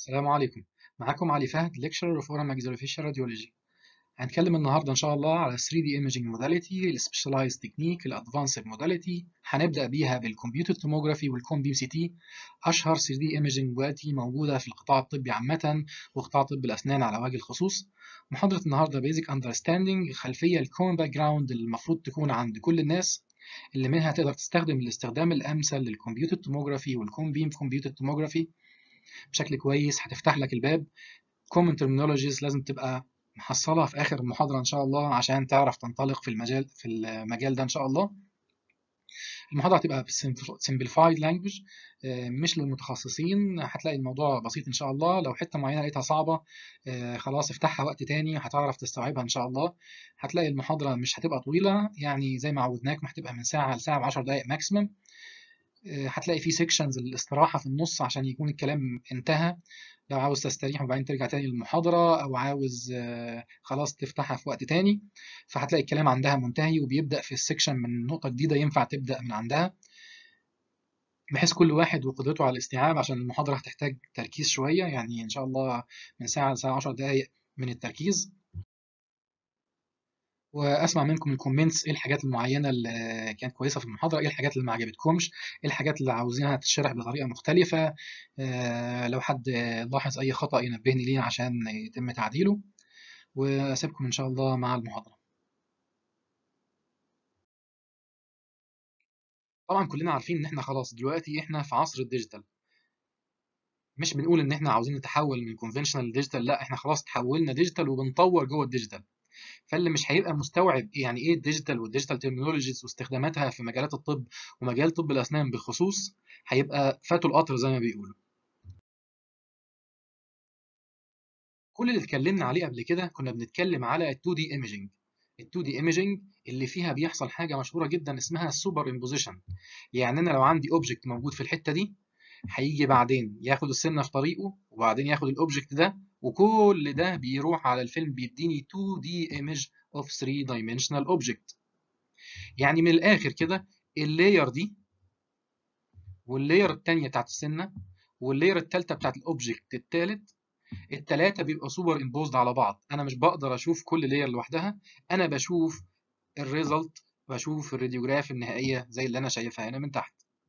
السلام عليكم. معاكم علي فهد lecturer of Oral Maxillofacial Radiology. هنتكلم النهارده ان شاء الله على 3D imaging modality، ال specialized technique، ال advanced modality. هنبدأ بيها بالكمبيوتر توموجرافي والكون بيم سي تي، اشهر 3D imaging modality موجودة في القطاع الطبي عامة وقطاع طب الأسنان على وجه الخصوص. محاضرة النهارده basic understanding، خلفية الكون باك جراوند اللي المفروض تكون عند كل الناس، اللي منها تقدر تستخدم الاستخدام الأمثل للكمبيوتر توموجرافي والكون بيم كمبيوتر توموجرافي بشكل كويس. هتفتح لك الباب. common terminologies لازم تبقى محصلها في آخر المحاضرة إن شاء الله عشان تعرف تنطلق في المجال ده إن شاء الله. المحاضرة هتبقى simplified language، مش للمتخصصين. هتلاقي الموضوع بسيط إن شاء الله. لو حتة معينة لقيتها صعبة، خلاص افتحها وقت تاني هتعرف تستوعبها إن شاء الله. هتلاقي المحاضرة مش هتبقى طويلة، يعني زي ما عودناكم هتبقى من ساعة لساعة و10 دقايق ماكسيمم. هتلاقي في سيكشنز الاستراحة في النص عشان يكون الكلام انتهى. لو عاوز تستريح وبعدين ترجع تاني للمحاضرة، أو عاوز خلاص تفتحها في وقت تاني، فهتلاقي الكلام عندها منتهي وبيبدأ في السيكشن من نقطة جديدة ينفع تبدأ من عندها، بحيث كل واحد وقدرته على الاستيعاب، عشان المحاضرة هتحتاج تركيز شوية، يعني إن شاء الله من ساعة لساعة 10 دقايق من التركيز. واسمع منكم الكومنتس، ايه الحاجات المعينه اللي كانت كويسه في المحاضره، ايه الحاجات اللي ما عجبتكمش، ايه الحاجات اللي عاوزينها تشرح بطريقه مختلفه. لو حد لاحظ اي خطأ ينبهني ليه عشان يتم تعديله. واسيبكم ان شاء الله مع المحاضره. طبعا كلنا عارفين ان احنا خلاص دلوقتي احنا في عصر الديجيتال. مش بنقول ان احنا عاوزين نتحول من كونفنشنال لديجيتال، لا احنا خلاص تحولنا ديجيتال وبنطور جوه الديجيتال. فاللي مش هيبقى مستوعب يعني ايه الديجيتال والديجيتال ترمينولوجيز واستخداماتها في مجالات الطب ومجال طب الاسنان بالخصوص، هيبقى فاتوا القطر زي ما بيقولوا. كل اللي اتكلمنا عليه قبل كده كنا بنتكلم على ال 2 دي ايميجينج. ال 2 دي ايميجينج اللي فيها بيحصل حاجه مشهوره جدا اسمها السوبر امبوزيشن. يعني انا لو عندي اوبجكت موجود في الحته دي، هيجي بعدين ياخد السنه في طريقه وبعدين ياخد الاوبجكت ده، وكل ده بيروح على الفيلم بيديني 2 دي ايمج اوف 3 dimensional object. يعني من الاخر كده، اللاير دي واللاير التانية بتاعت السنة واللاير التالتة بتاعت الاوبجكت التالت، التلاتة بيبقوا سوبر امبوزد على بعض. انا مش بقدر اشوف كل لاير لوحدها، انا بشوف الريزلت، بشوف الراديوجراف النهائية زي اللي انا شايفها هنا من تحت.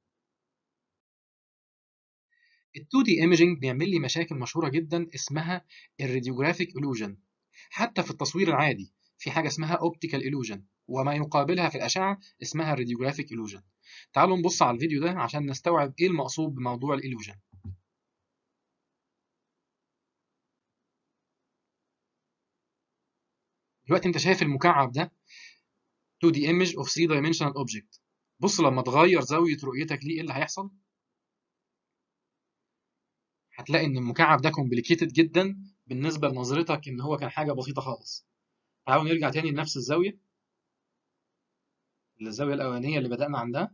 ال 2 دي ايميجينج بيعمل لي مشاكل مشهورة جدا اسمها الراديوجرافيك illusion. حتى في التصوير العادي في حاجة اسمها اوبتيكال illusion، وما يقابلها في الأشعة اسمها الراديوجرافيك illusion. تعالوا نبص على الفيديو ده عشان نستوعب ايه المقصود بموضوع الإلوجن. دلوقتي انت شايف المكعب ده 2D image of 3 dimensional object. بص لما تغير زاوية رؤيتك ليه ايه اللي هيحصل. هتلاقي ان المكعب ده complicated جدا بالنسبة لنظرتك ان هو كان حاجة بسيطة خالص. تعالوا نرجع تاني لنفس الزاوية، الزاوية الأولانية اللي بدأنا عندها.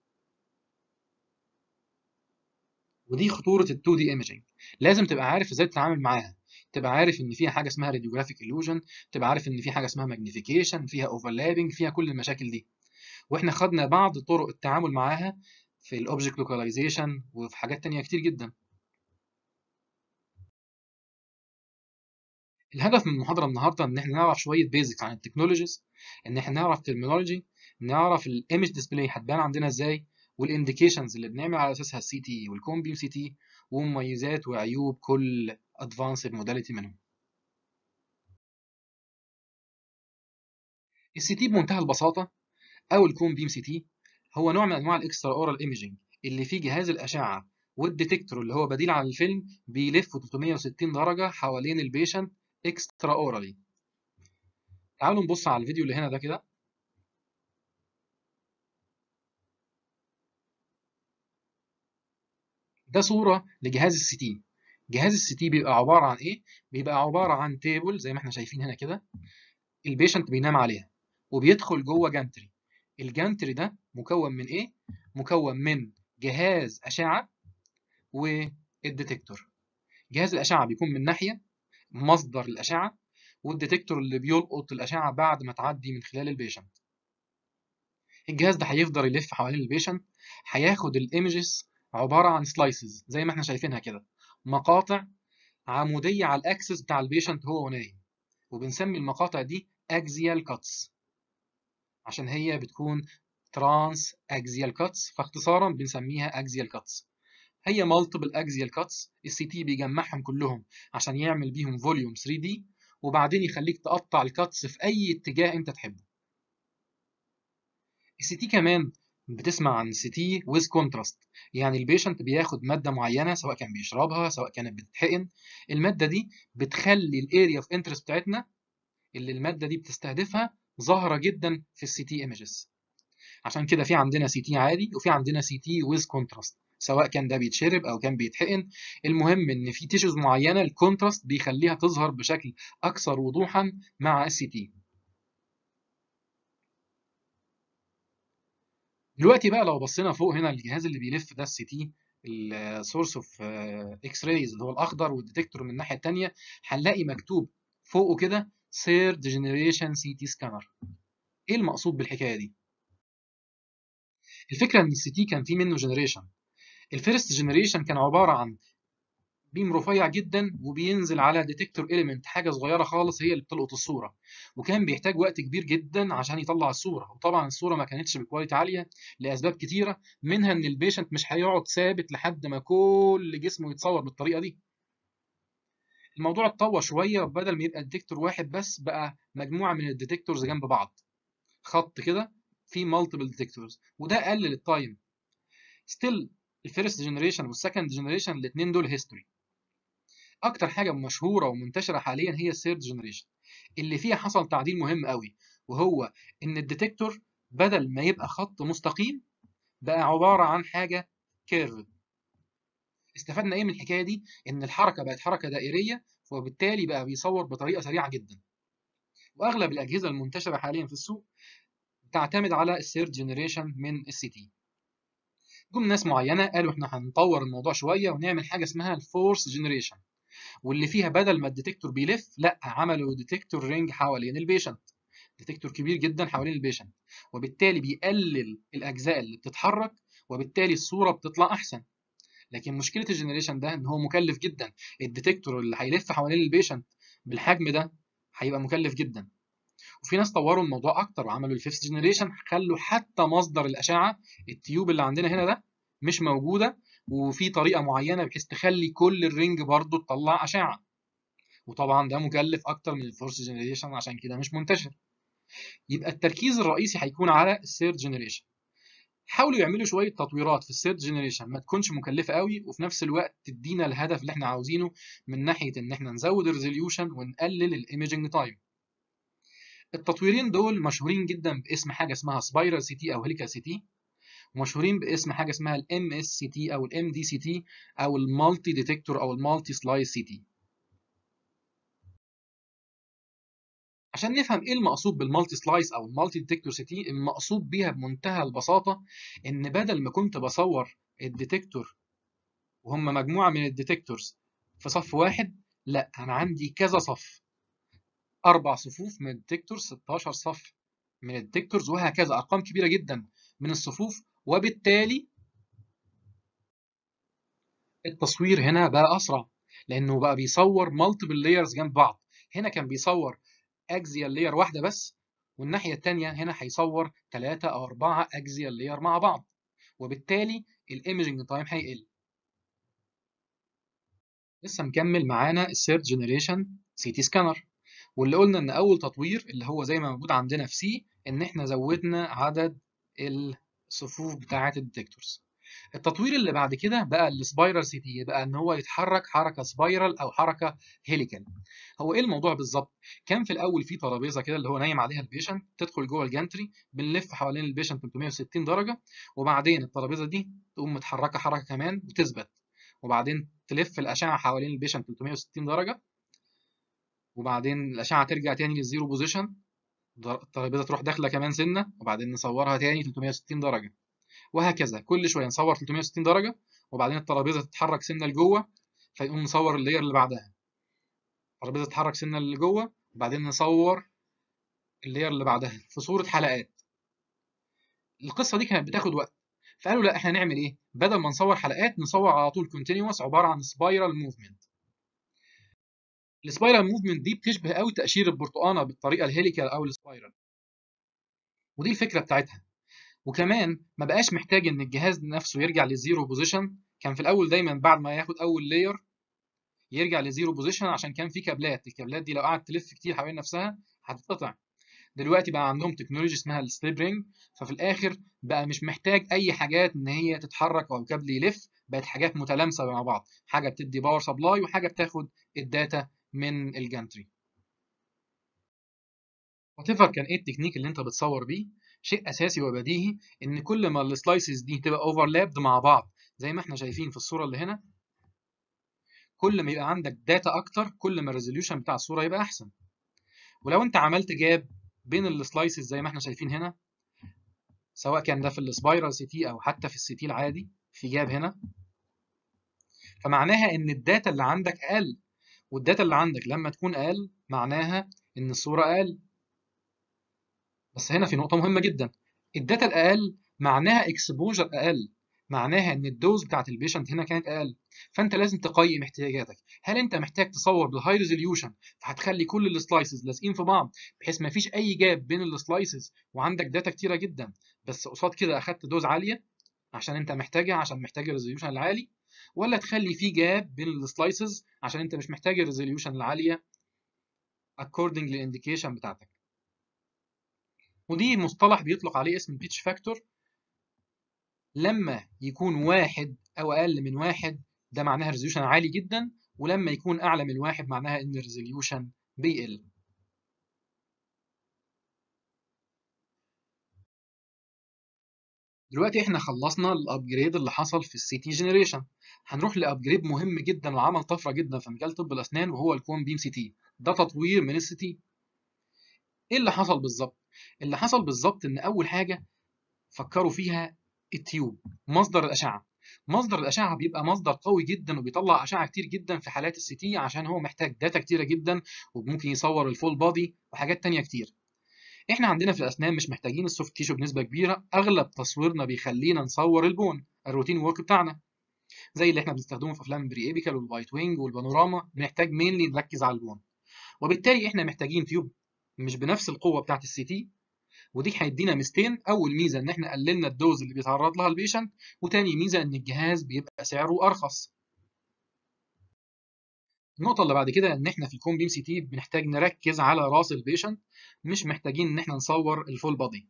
ودي خطورة ال 2 دي imaging. لازم تبقى عارف ازاي تتعامل معاها. تبقى عارف ان فيها حاجة اسمها radiographic illusion، تبقى عارف ان في حاجة اسمها magnification، فيها overlapping، فيها كل المشاكل دي. واحنا خدنا بعض طرق التعامل معاها في الاوبجكت لوكاليزيشن وفي حاجات تانية كتير جدا. الهدف من المحاضرة النهاردة ان احنا نعرف شوية بيزكس عن التكنولوجيز، ان احنا نعرف ترمينولوجي، نعرف الايمج ديسبلاي هتبان عندنا ازاي، والانديكيشنز اللي بنعمل على اساسها السي تي والكون بيم سي تي، ومميزات وعيوب كل ادفانسد موداليتي منهم. السي تي بمنتهى البساطة او الكون بيم سي تي هو نوع من انواع الاكسترا اورال ايميجينج، اللي فيه جهاز الاشعه والديتكتور اللي هو بديل عن الفيلم بيلف 360 درجه حوالين البيشنت اكسترا اورالي. تعالوا نبص على الفيديو اللي هنا ده كده. ده صوره لجهاز السي تي. جهاز السي تي بيبقى عباره عن ايه؟ بيبقى عباره عن تيبل زي ما احنا شايفين هنا كده، البيشنت بينام عليها وبيدخل جوه جانتري. الجانتري ده مكون من ايه؟ مكون من جهاز اشعه والديتكتور. جهاز الاشعه بيكون من ناحيه مصدر الاشعه، والديتكتور اللي بيلقط الاشعه بعد ما تعدي من خلال البيشنت. الجهاز ده هيفضل يلف حوالين البيشنت، هياخد الايمجز عباره عن سلايسز زي ما احنا شايفينها كده، مقاطع عموديه على الاكسس بتاع البيشنت هو نايم، وبنسمي المقاطع دي اكزيال كاتس عشان هي بتكون ترانس اكزيال كاتس، فاختصارا بنسميها اكزيال كاتس. هي مالتيبل اكزيال كاتس، السي تي بيجمعهم كلهم عشان يعمل بيهم فوليوم 3 دي، وبعدين يخليك تقطع الكاتس في اي اتجاه انت تحبه. السي تي كمان بتسمع عن سي تي ويز كونتراست، يعني البيشنت بياخد ماده معينه سواء كان بيشربها سواء كانت بتتحقن، الماده دي بتخلي الاريا اوف انترست بتاعتنا اللي الماده دي بتستهدفها ظاهره جدا في السي تي ايمجز. عشان كده في عندنا سي تي عادي وفي عندنا سي تي ويز كونتراست، سواء كان ده بيتشرب او كان بيتحقن، المهم ان في تيشوز معينه الكونتراست بيخليها تظهر بشكل اكثر وضوحا مع السي تي. دلوقتي بقى لو بصينا فوق هنا الجهاز اللي بيلف ده السي تي، السورس اوف اكس رايز اللي هو الاخضر، والديتكتور من الناحيه الثانيه، هنلاقي مكتوب فوقه كده ثيرد جنريشن سي تي سكانر. ايه المقصود بالحكايه دي؟ الفكره ان السي تي كان في منه جنريشن. الفيرست جنريشن كان عباره عن بيم رفيع جدا وبينزل على ديتكتور اليمنت حاجه صغيره خالص هي اللي بتلقط الصوره، وكان بيحتاج وقت كبير جدا عشان يطلع الصوره، وطبعا الصوره ما كانتش بكواليتي عاليه لاسباب كتيره، منها ان البيشنت مش هيقعد ثابت لحد ما كل جسمه يتصور بالطريقه دي. الموضوع اتطور شويه، وبدل ما يبقى ديتكتور واحد بس بقى مجموعه من الديتكتورز جنب بعض، خط كده فيه مالتيبل ديتكتورز، وده قلل التايم. ستيل الفيرست جنريشن والسكند جنريشن الاثنين دول هيستوري. اكتر حاجه مشهوره ومنتشره حاليا هي الثيرد جنريشن، اللي فيها حصل تعديل مهم قوي، وهو ان الديتكتور بدل ما يبقى خط مستقيم بقى عباره عن حاجه كيرف. استفدنا ايه من الحكايه دي؟ ان الحركه بقت حركه دائريه، وبالتالي بقى بيصور بطريقه سريعه جدا. واغلب الاجهزه المنتشره حاليا في السوق تعتمد على الثيرد جنريشن من السي تي. جم ناس معينه قالوا احنا هنطور الموضوع شويه ونعمل حاجه اسمها الفورث جنريشن، واللي فيها بدل ما الديتكتور بيلف لا عملوا ديتكتور رينج حوالين البيشنت، ديتكتور كبير جدا حوالين البيشنت، وبالتالي بيقلل الاجزاء اللي بتتحرك، وبالتالي الصوره بتطلع احسن. لكن مشكله الجنريشن ده ان هو مكلف جدا، الديتكتور اللي هيلف حوالين البيشنت بالحجم ده هيبقى مكلف جدا. وفي ناس طوروا الموضوع اكتر وعملوا الفيفث جنريشن، خلوا حتى مصدر الاشعه التيوب اللي عندنا هنا ده مش موجوده، وفي طريقه معينه بحيث تخلي كل الرينج برضو تطلع اشعه، وطبعا ده مكلف اكتر من الفورث جنريشن عشان كده مش منتشر. يبقى التركيز الرئيسي هيكون على الثيرد جنريشن. حاولوا يعملوا شويه تطويرات في الثيرد جنريشن ما تكونش مكلفه قوي، وفي نفس الوقت تدينا الهدف اللي احنا عاوزينه من ناحيه ان احنا نزود الريزوليوشن ونقلل الايميجنج تايم. التطويرين دول مشهورين جدا باسم حاجه اسمها سبايرال سي تي او هيليكال سي تي، ومشهورين باسم حاجه اسمها الام اس سي تي او الام دي سي تي او المالتي ديتكتور او المالتي سلايس سي تي. عشان نفهم ايه المقصود بالمالتي سلايس او المالتي ديتكتور سي تي، المقصود بيها بمنتهى البساطه ان بدل ما كنت بصور الديتكتور وهم مجموعه من الديتكتورز في صف واحد، لا انا عندي كذا صف، 4 صفوف من الديتكتور، 16 صف من الديتكتورز، وهكذا ارقام كبيره جدا من الصفوف، وبالتالي التصوير هنا بقى اسرع لانه بقى بيصور مالتيبل لايرز جنب بعض. هنا كان بيصور اكزيال لاير واحده بس، والناحيه الثانيه هنا هيصور 3 أو 4 اكزيال لاير مع بعض، وبالتالي الايمجنج تايم هيقل. لسه مكمل معانا الثيرد جنريشن سي تي سكانر، واللي قلنا ان اول تطوير اللي هو زي ما موجود عندنا في سي ان احنا زودنا عدد الصفوف بتاعه الديتكتورز. التطوير اللي بعد كده بقى السبايرال سي تي، بقى ان هو يتحرك حركه سبايرال او حركه هيليكال. هو ايه الموضوع بالظبط؟ كان في الاول في ترابيزه كده اللي هو نايم عليها البيشنت، تدخل جوه الجانتري بنلف حوالين البيشنت 360 درجه، وبعدين الترابيزه دي تقوم متحركه حركه كمان وتثبت، وبعدين تلف الاشعه حوالين البيشنت 360 درجه، وبعدين الاشعه ترجع تاني للزيرو بوزيشن، الترابيزه تروح داخله كمان سنه، وبعدين نصورها تاني 360 درجه، وهكذا كل شويه نصور 360 درجه، وبعدين الترابيزه تتحرك سنه لجوه، فيقوم نصور اللاير اللي بعدها، الترابيزه تتحرك سنه لجوه، وبعدين نصور اللاير اللي بعدها في صوره حلقات. القصه دي كانت بتاخد وقت، فقالوا لا احنا نعمل ايه؟ بدل ما نصور حلقات نصور على طول كونتينوس عباره عن سبايرال موفمنت. السبايرال موفمنت دي بتشبه قوي تقشير البرتقانه بالطريقه الهيليكال او السبايرال، ودي الفكره بتاعتها. وكمان ما بقاش محتاج ان الجهاز نفسه يرجع لزيرو بوزيشن. كان في الاول دايما بعد ما ياخد اول لاير يرجع لزيرو بوزيشن عشان كان في كابلات، الكابلات دي لو قعدت تلف كتير حوالين نفسها هتتقطع. دلوقتي بقى عندهم تكنولوجي اسمها السليب رينج، ففي الاخر بقى مش محتاج اي حاجات ان هي تتحرك او الكابل يلف، بقت حاجات متلامسه مع بعض، حاجه بتدي باور سبلاي وحاجه بتاخد الداتا من الجانتري. وات ايفر كان ايه التكنيك اللي انت بتصور بيه، شيء اساسي وبديهي ان كل ما السلايسز دي تبقى اوفرلابد مع بعض زي ما احنا شايفين في الصوره اللي هنا، كل ما يبقى عندك داتا اكتر كل ما الريزوليوشن بتاع الصوره يبقى احسن. ولو انت عملت جاب بين السلايسز زي ما احنا شايفين هنا، سواء كان ده في السبايرال سي تي او حتى في السي تي العادي في جاب هنا، فمعناها ان الداتا اللي عندك اقل، والداتا اللي عندك لما تكون اقل معناها ان الصوره اقل. بس هنا في نقطه مهمه جدا، الداتا الاقل معناها اكسبوجر اقل، معناها ان الدوز بتاعت البيشنت هنا كانت اقل. فانت لازم تقيم احتياجاتك، هل انت محتاج تصور بالهاي ريزوليوشن فهتخلي كل السلايسز لازقين في بعض بحيث ما فيش اي جاب بين السلايسز وعندك داتا كتيره جدا، بس قصاد كده اخدت دوز عاليه عشان انت محتاجها عشان محتاج الريزوليوشن العالي، ولا تخلي في جاب بين السلايسز عشان انت مش محتاج الريزوليوشن العاليه according للانديكيشن بتاعتك. ودي مصطلح بيطلق عليه اسم بيتش فاكتور. لما يكون واحد او اقل من واحد ده معناها ريزوليوشن عالي جدا، ولما يكون اعلى من واحد معناها ان الريزوليوشن بيقل. دلوقتي احنا خلصنا الابجريد اللي حصل في السي تي جنريشن، هنروح لابجريد مهم جدا وعمل طفره جدا في مجال طب الاسنان وهو الكون بيم سي تي. ده تطوير من السي تي. ايه اللي حصل بالظبط؟ اللي حصل بالظبط ان اول حاجه فكروا فيها التيوب، مصدر الاشعه. مصدر الاشعه بيبقى مصدر قوي جدا وبيطلع اشعه كتير جدا في حالات السي تي عشان هو محتاج داتا كتيره جدا وممكن يصور الفول بادي وحاجات تانية كتير. احنا عندنا في الاسنان مش محتاجين السوفت تيشو بنسبه كبيره، اغلب تصويرنا بيخلينا نصور البون الروتين وورك بتاعنا زي اللي احنا بنستخدمه في افلام بري ايبيكال والوايت وينج والبانوراما، بنحتاج مينلي نركز على البون. وبالتالي احنا محتاجين تيوب مش بنفس القوه بتاعت السي تي، ودي هيدينا ميزتين. اول ميزه ان احنا قللنا الدوز اللي بيتعرض لها البيشنت، وتاني ميزه ان الجهاز بيبقى سعره ارخص. النقطه اللي بعد كده ان احنا في الكون بيم سي تي بنحتاج نركز على راس البيشنت، مش محتاجين ان احنا نصور الفول بادي.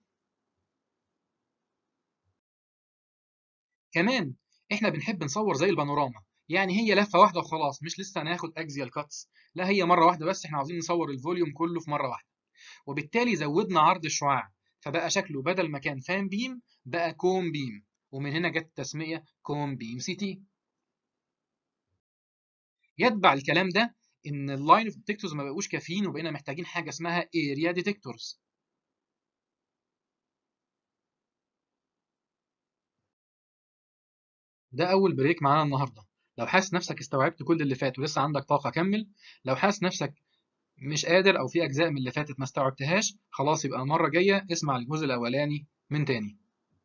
كمان احنا بنحب نصور زي البانوراما، يعني هي لفه واحده وخلاص، مش لسه هناخد اكزيال كاتس، لا هي مره واحده بس، احنا عاوزين نصور الفوليوم كله في مره واحده. وبالتالي زودنا عرض الشعاع، فبقى شكله بدل ما كان فان بيم بقى كوم بيم، ومن هنا جت التسميه كوم بيم سي تي. يتبع الكلام ده ان اللاين اوف ديتكتورز ما بقوش كافيين وبقينا محتاجين حاجه اسمها اريا ديتكتورز. ده اول بريك معانا النهارده. لو حاسس نفسك استوعبت كل اللي فات ولسه عندك طاقه كمل، لو حاسس نفسك مش قادر او في اجزاء من اللي فاتت ما استوعبتهاش خلاص يبقى المره الجايه اسمع الجزء الاولاني من تاني.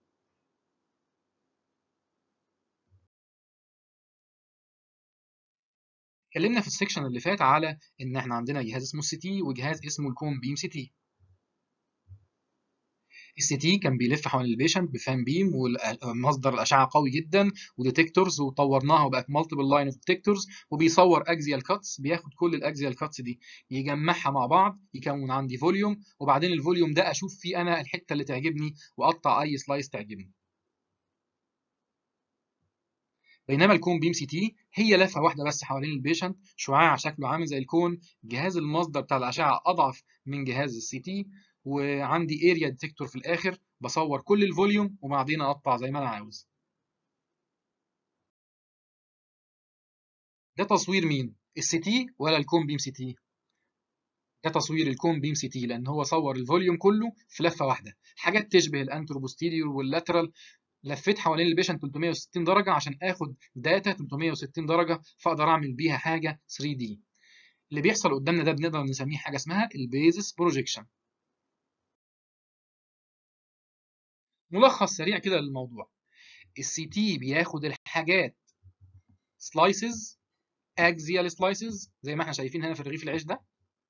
اتكلمنا في السكشن اللي فات على ان احنا عندنا جهاز اسمه السي تي وجهاز اسمه الكوم بيم سي تي. السي تي كان بيلف حوالين البيشنت بفان بيم ومصدر الاشعه قوي جدا وديتكتورز، وطورناها وبقت مالتيبل لاين اوف ديتكتورز، وبيصور اكزيال كاتس، بياخد كل الاكزيال كاتس دي يجمعها مع بعض يكون عندي فوليوم، وبعدين الفوليوم ده اشوف فيه انا الحته اللي تعجبني واقطع اي سلايس تعجبني. بينما الكون بيم سي تي هي لفه واحده بس حوالين البيشنت، شعاع شكله عامل زي الكون، جهاز المصدر بتاع الاشعه اضعف من جهاز السي تي، وعندي اريا ديتكتور في الاخر بصور كل الفوليوم وبعدين اقطع زي ما انا عاوز. ده تصوير مين؟ السي تي ولا الكون بيم سي تي؟ ده تصوير الكون بيم سي تي لان هو صور الفوليوم كله في لفه واحده، حاجات تشبه الانتروبوستيريور واللاترال. لفيت حوالين البيشنت 360 درجه عشان اخد داتا 360 درجه فاقدر اعمل بيها حاجه 3 دي. اللي بيحصل قدامنا ده بنقدر نسميه حاجه اسمها البيزس بروجيكشن. ملخص سريع كده للموضوع، السي تي بياخد الحاجات سلايسز اكزيال سلايسز زي ما احنا شايفين هنا في رغيف العيش ده،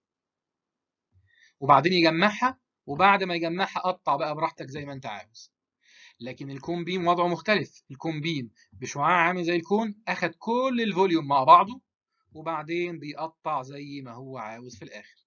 وبعدين يجمعها، وبعد ما يجمعها قطع بقى براحتك زي ما انت عاوز. لكن الكون بيم وضعه مختلف. الكون بيم بشعاع عامل زي الكون اخد كل الفوليوم مع بعضه، وبعدين بيقطع زي ما هو عاوز في الاخر.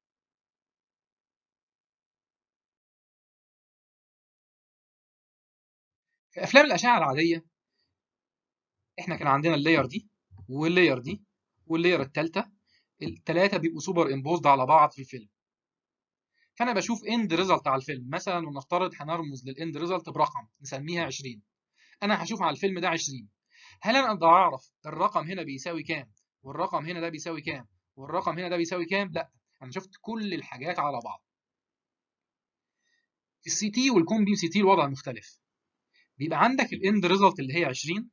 في افلام الاشعه العاديه احنا كان عندنا اللاير دي واللاير دي واللاير الثالثه، الثلاثه بيبقوا سوبر امبوزد على بعض في الفيلم. فانا بشوف اند ريزلت على الفيلم مثلا، ونفترض هنرمز للاند ريزلت برقم نسميها 20. انا هشوف على الفيلم ده 20. هل انا اقدر اعرف الرقم هنا بيساوي كام، والرقم هنا ده بيساوي كام، والرقم هنا ده بيساوي كام؟ لا، انا شفت كل الحاجات على بعض. في السي تي والكون بي سي تي الوضع مختلف. بيبقى عندك الاند ريزلت اللي هي 20.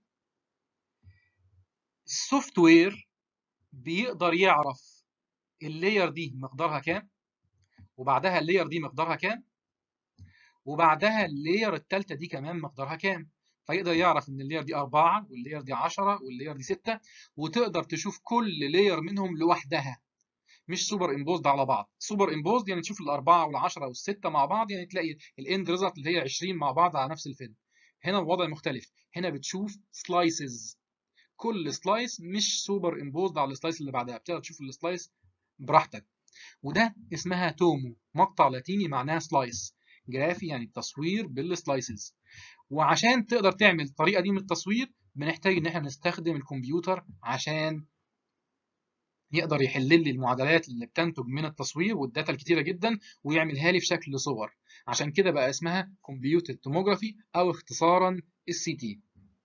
السوفت وير بيقدر يعرف اللاير دي مقدارها كام، وبعدها اللاير دي مقدارها كام، وبعدها اللاير الثالثه دي كمان مقدارها كام. فيقدر يعرف ان اللاير دي 4 واللاير دي 10 واللاير دي 6، وتقدر تشوف كل لاير منهم لوحدها، مش سوبر امبوزد على بعض. سوبر امبوزد يعني تشوف الاربعه والعشره والسته مع بعض، يعني تلاقي الاند ريزلت اللي هي 20 مع بعض على نفس الفيلم. هنا الوضع مختلف، هنا بتشوف سلايسز، كل سلايس مش سوبر امبوزد على السلايس اللي بعدها، بتقدر تشوف السلايس براحتك. وده اسمها تومو، مقطع لاتيني معناها سلايس، جرافي يعني التصوير بالسلايسز. وعشان تقدر تعمل الطريقه دي من التصوير بنحتاج ان احنا نستخدم الكمبيوتر عشان يقدر يحل لي المعادلات اللي بتنتج من التصوير والداتا الكتيره جدا، ويعملها لي في شكل صور. عشان كده بقى اسمها كمبيوتر توموجرافي، او اختصارا السي تي.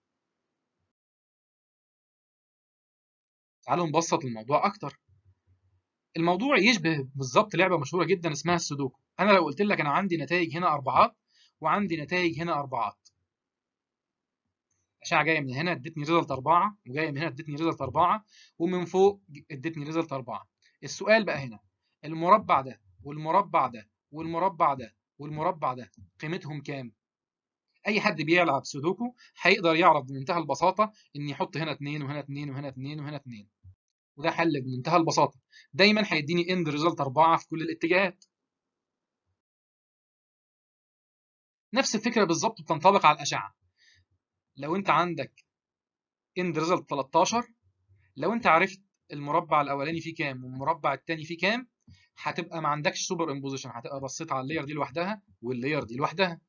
تعالوا نبسط الموضوع اكتر. الموضوع يشبه بالظبط لعبه مشهوره جدا اسمها السودوكو. انا لو قلت لك انا عندي نتائج هنا اربعات، وعندي نتائج هنا اربعات، اشعه جايه من هنا ادتني ريزلت 4، وجايه من هنا ادتني ريزلت 4، ومن فوق ادتني ريزلت 4. السؤال بقى هنا، المربع ده والمربع ده والمربع ده والمربع ده قيمتهم كام؟ اي حد بيلعب سودوكو هيقدر يعرف بمنتهى البساطه ان يحط هنا 2 وهنا 2 وهنا 2 وهنا 2، وده حل بمنتهى البساطه. دايما هيديني اند ريزلت 4 في كل الاتجاهات. نفس الفكره بالظبط بتنطبق على الاشعه. لو انت عندك اند ريزلت 13، لو انت عرفت المربع الاولاني فيه كام والمربع الثاني فيه كام، هتبقى ما عندكش سوبر امبوزيشن، هتبقى بصيت على اللاير دي لوحدها واللاير دي لوحدها.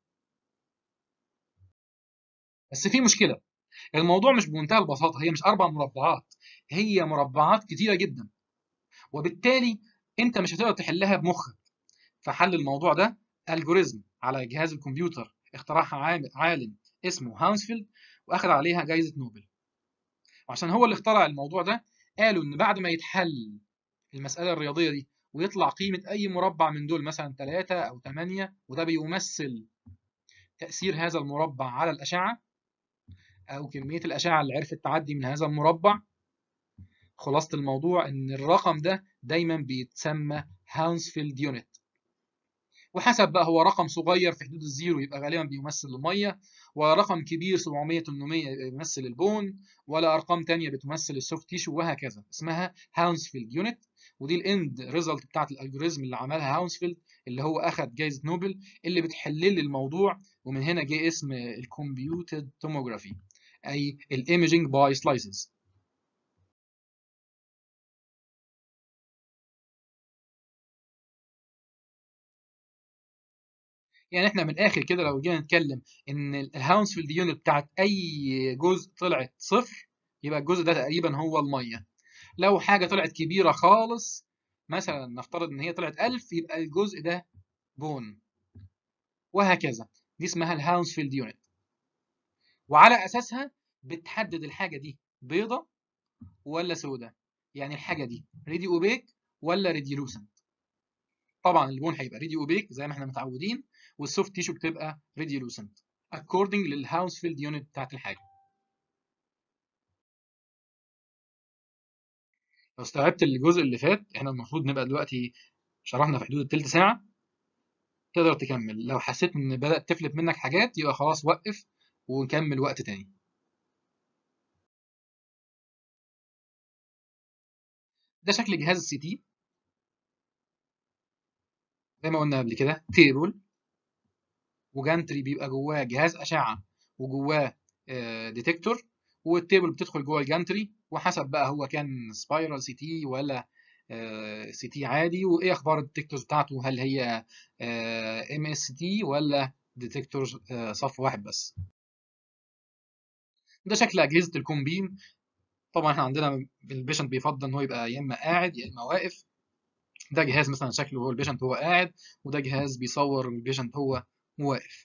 بس في مشكله، الموضوع مش بمنتهى البساطه، هي مش اربع مربعات، هي مربعات كتيره جدا، وبالتالي انت مش هتقدر تحلها بمخك. فحل الموضوع ده الجوريزم على جهاز الكمبيوتر اخترعها عالم اسمه هاونسفيلد، واخد عليها جائزه نوبل. وعشان هو اللي اخترع الموضوع ده، قالوا ان بعد ما يتحل المسألة الرياضية دي ويطلع قيمة أي مربع من دول مثلا 3 أو 8، وده بيمثل تأثير هذا المربع على الأشعة أو كمية الأشعة اللي عرفت تعدي من هذا المربع. خلاصة الموضوع إن الرقم ده دايما بيتسمى هاونسفيلد يونت. وحسب بقى، هو رقم صغير في حدود الزيرو يبقى غالبا بيمثل المية، ولا رقم كبير 700 800 بيمثل البون، ولا ارقام تانية بتمثل السوفت تيشو، وهكذا. اسمها هاونسفيلد يونت. ودي الاند ريزلت بتاعت الالجوريزم اللي عملها هاونسفيلد، اللي هو اخذ جائزة نوبل، اللي بتحل لي الموضوع. ومن هنا جه اسم الكمبيوتد توموجرافي، اي الايميجينج باي سلايسز. يعني احنا من الاخر كده لو جينا نتكلم ان الهاونسفيلد يونت بتاعت اي جزء طلعت صفر، يبقى الجزء ده تقريبا هو الميه. لو حاجه طلعت كبيره خالص، مثلا نفترض ان هي طلعت 1000، يبقى الجزء ده بون، وهكذا. دي اسمها الهاونسفيلد يونت، وعلى اساسها بتحدد الحاجه دي بيضه ولا سوداء، يعني الحاجه دي ريدي اوبيك ولا ريديلوسنت. طبعا البون هيبقى ريدي اوبيك زي ما احنا متعودين، والسوفت تيشو بتبقى ريديلوسنت according للهاونسفيلد يونت بتاعت الحاجه. لو استوعبت الجزء اللي فات، احنا المفروض نبقى دلوقتي شرحنا في حدود التلت ساعه، تقدر تكمل. لو حسيت ان بدأت تفلت منك حاجات يبقى خلاص وقف ونكمل وقت تاني. ده شكل جهاز السي تي زي ما قلنا قبل كده، تيبل وجانتري بيبقى جواه جهاز اشعه وجواه ديتكتور، والتيبل بتدخل جوه الجانتري، وحسب بقى هو كان سبايرال سي تي ولا سي تي عادي، وايه اخبار الديتكتورز بتاعته، هل هي ام اس تي ولا ديتكتور صف واحد بس. ده شكل اجهزه الكوم بيم. طبعا احنا عندنا البيشنت بيفضل ان هو يبقى يا اما قاعد يا اما واقف. ده جهاز مثلا شكله هو البيشنت هو قاعد، وده جهاز بيصور البيشنت هو واقف.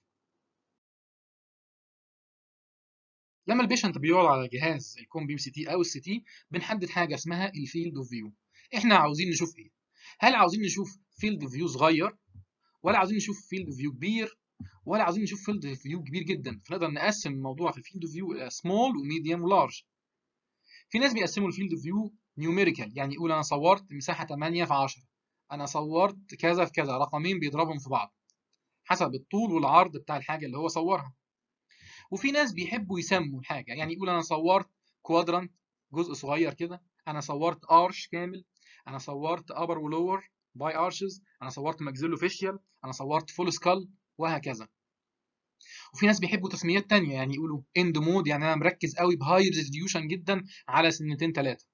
لما البيشنت بيقعد على جهاز الكوم بيم سي تي او السي تي، بنحدد حاجه اسمها الفيلد اوف فيو. احنا عاوزين نشوف ايه؟ هل عاوزين نشوف فيلد اوف فيو صغير، ولا عاوزين نشوف فيلد اوف فيو كبير، ولا عاوزين نشوف فيلد اوف فيو كبير جدا؟ فنقدر نقسم الموضوع في الفيلد اوف فيو الى سمول وميديوم ولارج. في ناس بيقسموا الفيلد اوف فيو نيوميريكال، يعني يقول انا صورت مساحه 8 في 10، انا صورت كذا في كذا، رقمين بيضربهم في بعض حسب الطول والعرض بتاع الحاجه اللي هو صورها. وفي ناس بيحبوا يسموا الحاجه، يعني يقول انا صورت كوادرانت، جزء صغير كده، انا صورت ارش كامل، انا صورت ابر ولور باي ارشز، انا صورت ماكسيلو فيشيال، انا صورت فول سكال، وهكذا. وفي ناس بيحبوا تسميات تانية، يعني يقولوا اند مود، يعني انا مركز قوي بهاي ريزوليوشن جدا على سنتين ثلاثه.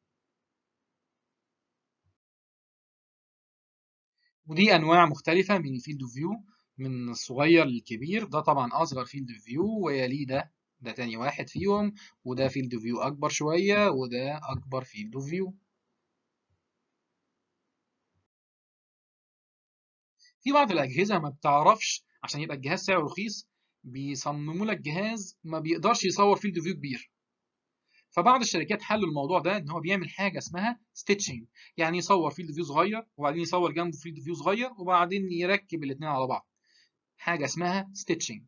ودي انواع مختلفه من الفيلد اوف فيو، من الصغير للكبير. ده طبعا اصغر فيلد اوف فيو، ويليه ده تاني واحد فيهم، وده فيلد اوف فيو اكبر شويه، وده اكبر فيلد اوف فيو. في بعض الاجهزه ما بتعرفش، عشان يبقى الجهاز سعره رخيص بيصمموا لك جهاز ما بيقدرش يصور فيلد اوف فيو كبير. فبعض الشركات حلوا الموضوع ده ان هو بيعمل حاجه اسمها ستيتشنج، يعني يصور فيلد فيو صغير وبعدين يصور جنبه فيلد فيو صغير وبعدين يركب الاثنين على بعض، حاجه اسمها ستيتشنج.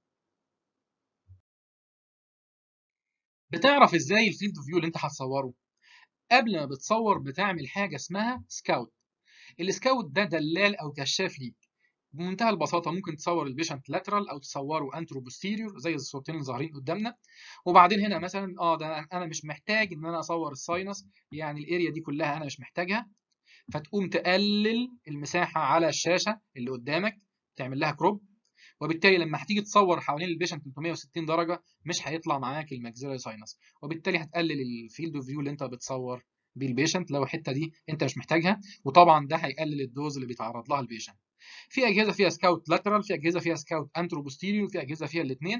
بتعرف ازاي الفيلد فيو اللي انت هتصوره؟ قبل ما بتصور بتعمل حاجه اسمها سكاوت. السكاوت ده دلال او كشاف ليك. بمنتهى البساطه ممكن تصور البيشنت لاترال او تصوره انترو بوستيريور زي الصورتين اللي ظاهرين قدامنا، وبعدين هنا مثلا ده انا مش محتاج ان انا اصور الساينس، يعني الاريا دي كلها انا مش محتاجها، فتقوم تقلل المساحه على الشاشه اللي قدامك، تعمل لها كروب، وبالتالي لما هتيجي تصور حوالين البيشنت 360 درجه مش هيطلع معاك الماكسيلاري ساينس، وبالتالي هتقلل الفيلد اوف فيو اللي انت بتصور بيه البيشنت لو الحته دي انت مش محتاجها، وطبعا ده هيقلل الدوز اللي بيتعرض لها البيشنت. في اجهزه فيها سكاوت لاترال، في اجهزه فيها سكاوت انترو بوستيريور، في اجهزه فيها الاثنين.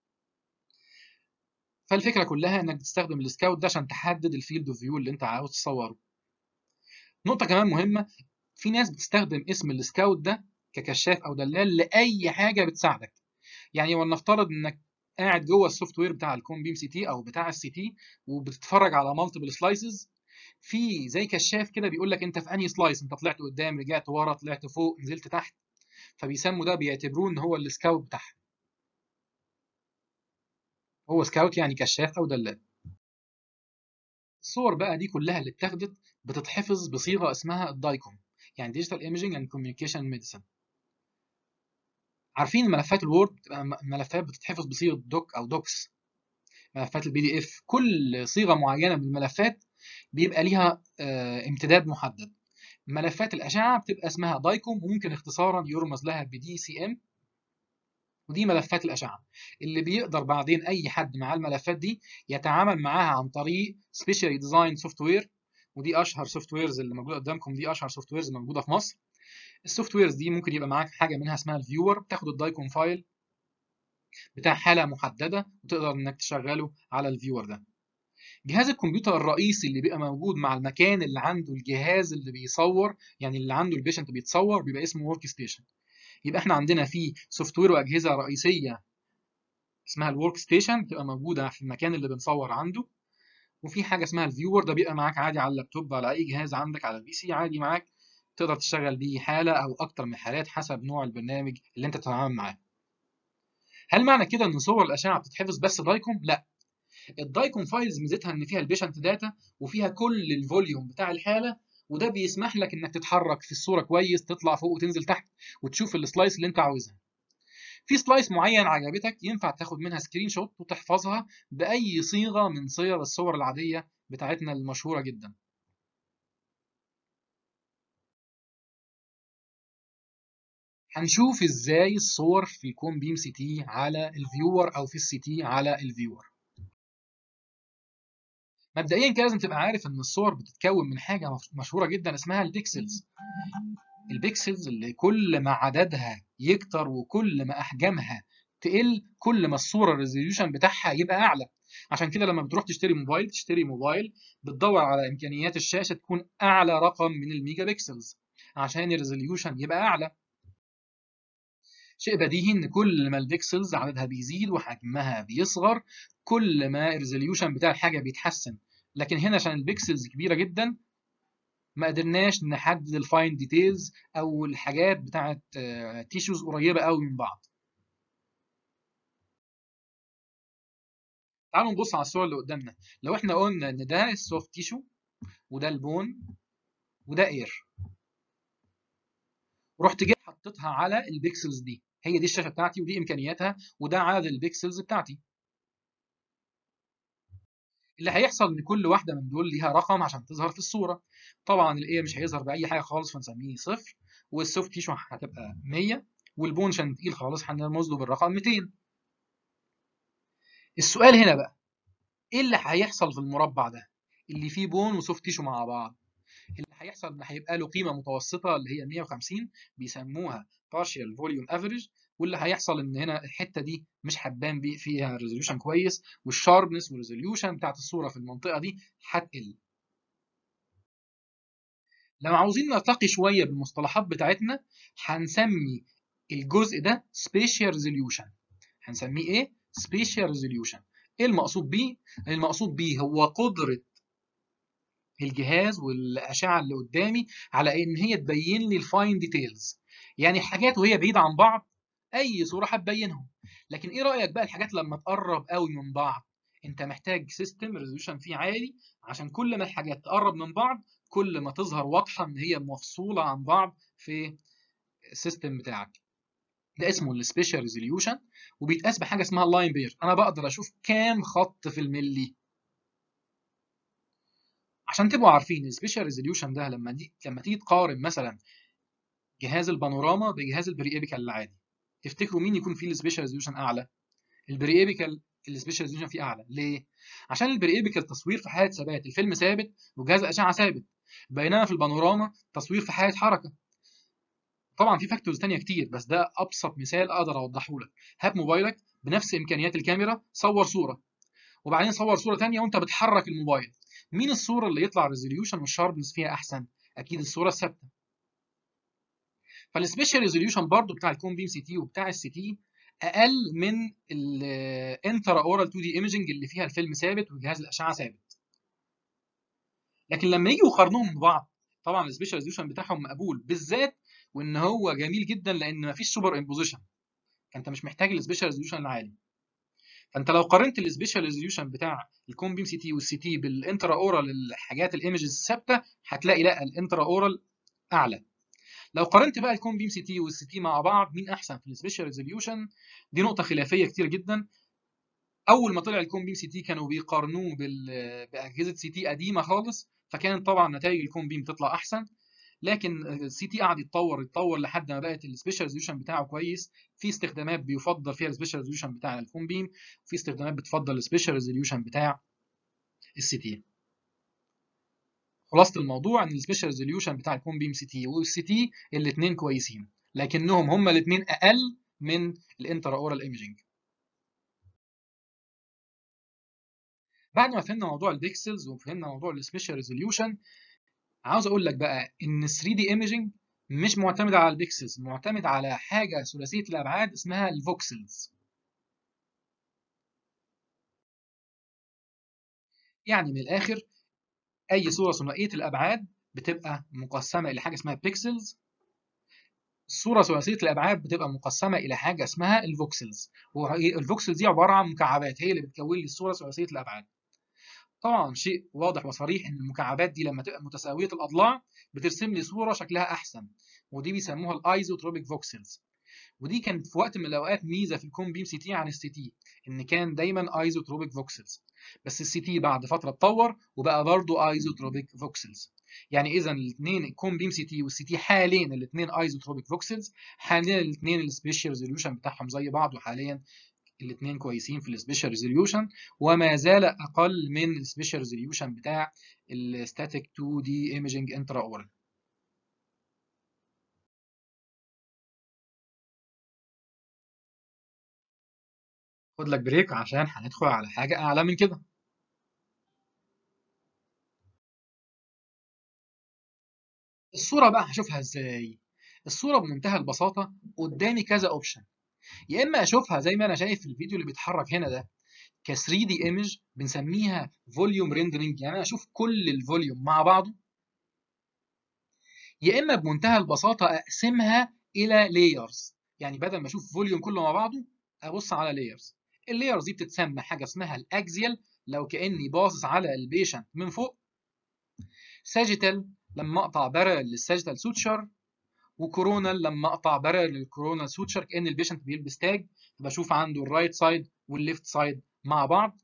فالفكره كلها انك تستخدم السكاوت ده عشان تحدد الفيلد اوف فيو اللي انت عاوز تصوره. نقطه كمان مهمه، في ناس بتستخدم اسم السكاوت ده ككشاف او دلال لاي حاجه بتساعدك. يعني ولنفترض انك قاعد جوه السوفت وير بتاع الكوم بيم سي تي او بتاع السي تي، وبتتفرج على مالتيبل سلايسز، في زي كشاف كده بيقول لك انت في انهي سلايس، انت طلعت قدام، رجعت ورا، طلعت فوق، نزلت تحت، فبيسموا ده، بيعتبروه ان هو السكاوت بتاعها. هو سكاوت يعني كشاف او دلال. الصور بقى دي كلها اللي اتاخدت بتتحفظ بصيغه اسمها الدايكوم، يعني ديجيتال ايميجينج اند كوميونيكيشن ميديسن. عارفين ملفات الوورد بتبقى ملفات بتتحفظ بصيغه دوك او دوكس، ملفات البي دي اف، كل صيغه معينه من الملفات بيبقى ليها امتداد محدد. ملفات الاشعه بتبقى اسمها دايكوم، وممكن اختصارا يرمز لها بدي سي ام، ودي ملفات الاشعه اللي بيقدر بعدين اي حد مع الملفات دي يتعامل معاها عن طريق سبيشالي ديزاين سوفت وير. ودي اشهر سوفت ويرز اللي موجوده قدامكم، دي اشهر سوفت ويرز موجوده في مصر. السوفت ويرز دي ممكن يبقى معاك حاجه منها اسمها الفيور، بتاخد الدايكوم فايل بتاع حاله محدده وتقدر انك تشغله على الفيور ده. جهاز الكمبيوتر الرئيسي اللي بيبقى موجود مع المكان اللي عنده الجهاز اللي بيصور، يعني اللي عنده البيشنت بيتصور، بيبقى اسمه ورك ستيشن. يبقى احنا عندنا في سوفت وير واجهزه رئيسيه اسمها الورك ستيشن بتبقى موجوده في المكان اللي بنصور عنده، وفي حاجه اسمها الفيور، ده بيبقى معاك عادي على اللابتوب، على اي جهاز عندك، على البي سي عادي معاك، تقدر تشتغل بيه حاله او اكتر من حالات حسب نوع البرنامج اللي انت بتتعامل معاه. هل معنى كده ان صور الاشعه بتتحفظ بس دايكوم؟ لا، الدايكوم فايلز ميزتها ان فيها البيشنت داتا وفيها كل الفوليوم بتاع الحاله، وده بيسمح لك انك تتحرك في الصوره كويس، تطلع فوق وتنزل تحت وتشوف السلايس اللي انت عاوزها. في سلايس معين عجبتك ينفع تاخد منها سكرين شوت وتحفظها باي صيغه من صيغ الصور العاديه بتاعتنا المشهوره جدا. هنشوف ازاي الصور في الكون بيم سي تي على الفيور او في السي تي على الفيور. مبدئيا كده لازم تبقى عارف ان الصور بتتكون من حاجه مشهوره جدا اسمها البيكسلز. البيكسلز اللي كل ما عددها يكتر وكل ما احجامها تقل كل ما الصوره الريزوليوشن بتاعها يبقى اعلى. عشان كده لما بتروح تشتري موبايل بتدور على امكانيات الشاشه تكون اعلى رقم من الميجا بيكسلز عشان الريزوليوشن يبقى اعلى. شيء بديهي ان كل ما البيكسلز عددها بيزيد وحجمها بيصغر كل ما الريزوليوشن بتاع الحاجه بيتحسن. لكن هنا عشان البيكسلز كبيره جدا ما قدرناش نحدد الفاين ديتيلز او الحاجات بتاعت تيشوز قريبه قوي من بعض. تعالوا نبص على الصور اللي قدامنا. لو احنا قلنا ان ده السوفت تيشو وده البون وده اير، ورحت جاي حطيتها على البيكسلز دي، هي دي الشاشه بتاعتي ودي امكانياتها وده عدد البيكسلز بتاعتي. اللي هيحصل ان كل واحده من دول ليها رقم عشان تظهر في الصوره. طبعا الايه مش هيظهر باي حاجه خالص فنسميه صفر، والسوفت تيشو هتبقى 100، والبون عشان تقيل خالص هنرمز له بالرقم 200. السؤال هنا بقى ايه اللي هيحصل في المربع ده اللي فيه بون وسوفت تيشو مع بعض؟ اللي هيحصل ان هيبقى له قيمه متوسطه اللي هي 150 بيسموها partial volume average، واللي هيحصل ان هنا الحته دي مش هتبان فيها ريزوليوشن كويس، والشاربنس والريزوليوشن بتاعت الصوره في المنطقه دي هتقل. لو عاوزين نرتقي شويه بالمصطلحات بتاعتنا هنسمي الجزء ده spatial resolution. هنسميه ايه؟ spatial resolution. ايه المقصود بيه؟ المقصود بيه هو قدره الجهاز والاشعه اللي قدامي على ان هي تبين لي الفاين ديتيلز، يعني الحاجات وهي بعيده عن بعض اي صوره هتبينهم. لكن ايه رايك بقى الحاجات لما تقرب قوي من بعض؟ انت محتاج سيستم ريزولوشن فيه عالي عشان كل ما الحاجات تقرب من بعض كل ما تظهر واضحه ان هي مفصوله عن بعض في السيستم بتاعك. ده اسمه السبيشال ريزوليوشن، وبيتقاس بحاجه اسمها اللاين بير. انا بقدر اشوف كام خط في الملي. عشان تبقوا عارفين السبيشال ريزوليوشن ده لما تيجي تقارن مثلا جهاز البانوراما بجهاز البري ايبيكال العادي، تفتكروا مين يكون فيه السبيشال ريزوليوشن اعلى؟ البري ايبيكال. السبيشال ريزوليوشن فيه اعلى ليه؟ عشان البري ايبيكال تصوير في حاله ثبات، الفيلم ثابت وجهاز الاشعه ثابت، بينما في البانوراما تصوير في حاله حركه. طبعا في فاكتورز ثانيه كتير بس ده ابسط مثال اقدر اوضحه لك. هات موبايلك بنفس امكانيات الكاميرا، صور صوره وبعدين صور صوره ثانيه وانت بتحرك الموبايل، مين الصوره اللي يطلع الريزوليوشن والشاربنس فيها احسن؟ اكيد الصوره الثابته. فالسبيشال ريزوليوشن برضو بتاع الكون بيم سي تي وبتاع السي تي اقل من الانترا اورال 2 دي ايمجنج اللي فيها الفيلم ثابت وجهاز الاشعه ثابت. لكن لما يجوا يقارنوهم ببعض طبعا السبيشال ريزوليوشن بتاعهم مقبول، بالذات وان هو جميل جدا لان مفيش سوبر امبوزيشن، فانت مش محتاج السبيشال ريزوليوشن العالي. فانت لو قارنت السبيشال ريزوليوشن بتاع الكون بيم سي تي والسي تي بالانترا اورال الحاجات الايمجز الثابته هتلاقي لا الانترا اورال اعلى. لو قارنت بقى الكون بيم سي تي والسي تي مع بعض مين احسن في السبيشال ريزوليوشن؟ دي نقطه خلافيه كتير جدا. اول ما طلع الكون بيم سي تي كانوا بيقارنوه باجهزه سي تي قديمه خالص، فكانت طبعا نتائج الكون بيم تطلع احسن. لكن السي تي قعد يتطور لحد ما بقت السبيشال ريزوليوشن بتاعه كويس. في استخدامات بيفضل فيها السبيشال ريزوليوشن بتاع الكون بيم، وفي استخدامات بتفضل السبيشال ريزوليوشن بتاع السي تي. خلاصه الموضوع ان السبيشال ريزوليوشن بتاع الكون بيم سي تي والسي تي الاثنين كويسين، لكنهم هما الاثنين اقل من الانترا اورال ايمجنج. بعد ما فهمنا موضوع البيكسلز وفهمنا موضوع السبيشال ريزوليوشن، عاوز اقول لك بقى ان 3 دي ايمجنج مش معتمد على البيكسلز، معتمد على حاجه ثلاثيه الابعاد اسمها الفوكسلز. يعني من الاخر اي صوره ثنائيه الابعاد بتبقى مقسمه الى حاجه اسمها بيكسلز، الصوره ثلاثيه الابعاد بتبقى مقسمه الى حاجه اسمها الفوكسلز، والفوكسلز دي عباره عن مكعبات هي اللي بتكون لي الصوره ثلاثيه الابعاد. طبعا شيء واضح وصريح ان المكعبات دي لما تبقى متساويه الاضلاع بترسم لي صوره شكلها احسن، ودي بيسموها الايزوتروبيك فوكسلز. ودي كانت في وقت من الاوقات ميزه في الكون بيم سي تي عن السي تي، ان كان دايما ايزوتروبيك فوكسلز. بس السي تي بعد فتره اتطور وبقى برضه ايزوتروبيك فوكسلز. يعني اذا الاثنين الكون بيم سي تي والسي تي حاليا الاثنين ايزوتروبيك فوكسلز، حاليا الاثنين السبيشال ريزوليوشن بتاعهم زي بعض، وحاليا الاثنين كويسين في السبيشال ريزوليوشن، وما زال اقل من السبيشال ريزوليوشن بتاع الستاتيك 2 دي ايميجنج انترا اورال. خد لك بريك عشان هندخل على حاجه اعلى من كده. الصوره بقى هشوفها ازاي؟ الصوره بمنتهى البساطه قدامي كذا اوبشن. يا اما اشوفها زي ما انا شايف في الفيديو اللي بيتحرك هنا ده ك 3 دي ايمج بنسميها فوليوم ريندرنج، يعني انا اشوف كل الفوليوم مع بعضه. يا اما بمنتهى البساطه اقسمها الى لايرز، يعني بدل ما اشوف فوليوم كله مع بعضه ابص على لايرز. اللايرز دي بتتسمى حاجه اسمها الاكزيال، لو كاني باصص على البيشنت من فوق. ساجيتال لما اقطع بارل للساجيتال سوتشر. وكورونال لما اقطع بارل للكورونال سوتشر كان البيشنت بيلبس تاج، بشوف عنده الرايت سايد والليفت سايد مع بعض.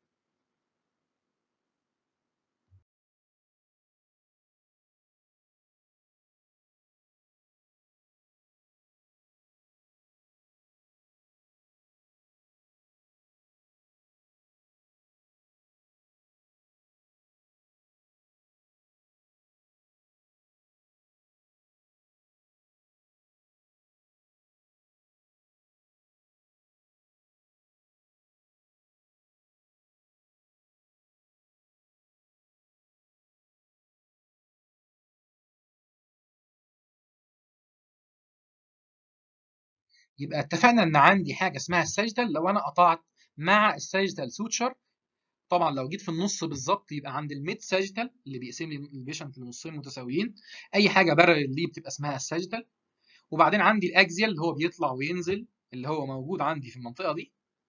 يبقى اتفقنا ان عندي حاجه اسمها الساجيتال لو انا قطعت مع الساجيتال سوتشر. طبعا لو جيت في النص بالظبط يبقى عند الميد ساجيتال اللي بيقسم لي البيشنت لنصين متساويين. اي حاجه بارل دي بتبقى اسمها الساجيتال. وبعدين عندي الاكزيال اللي هو بيطلع وينزل، اللي هو موجود عندي في المنطقه دي،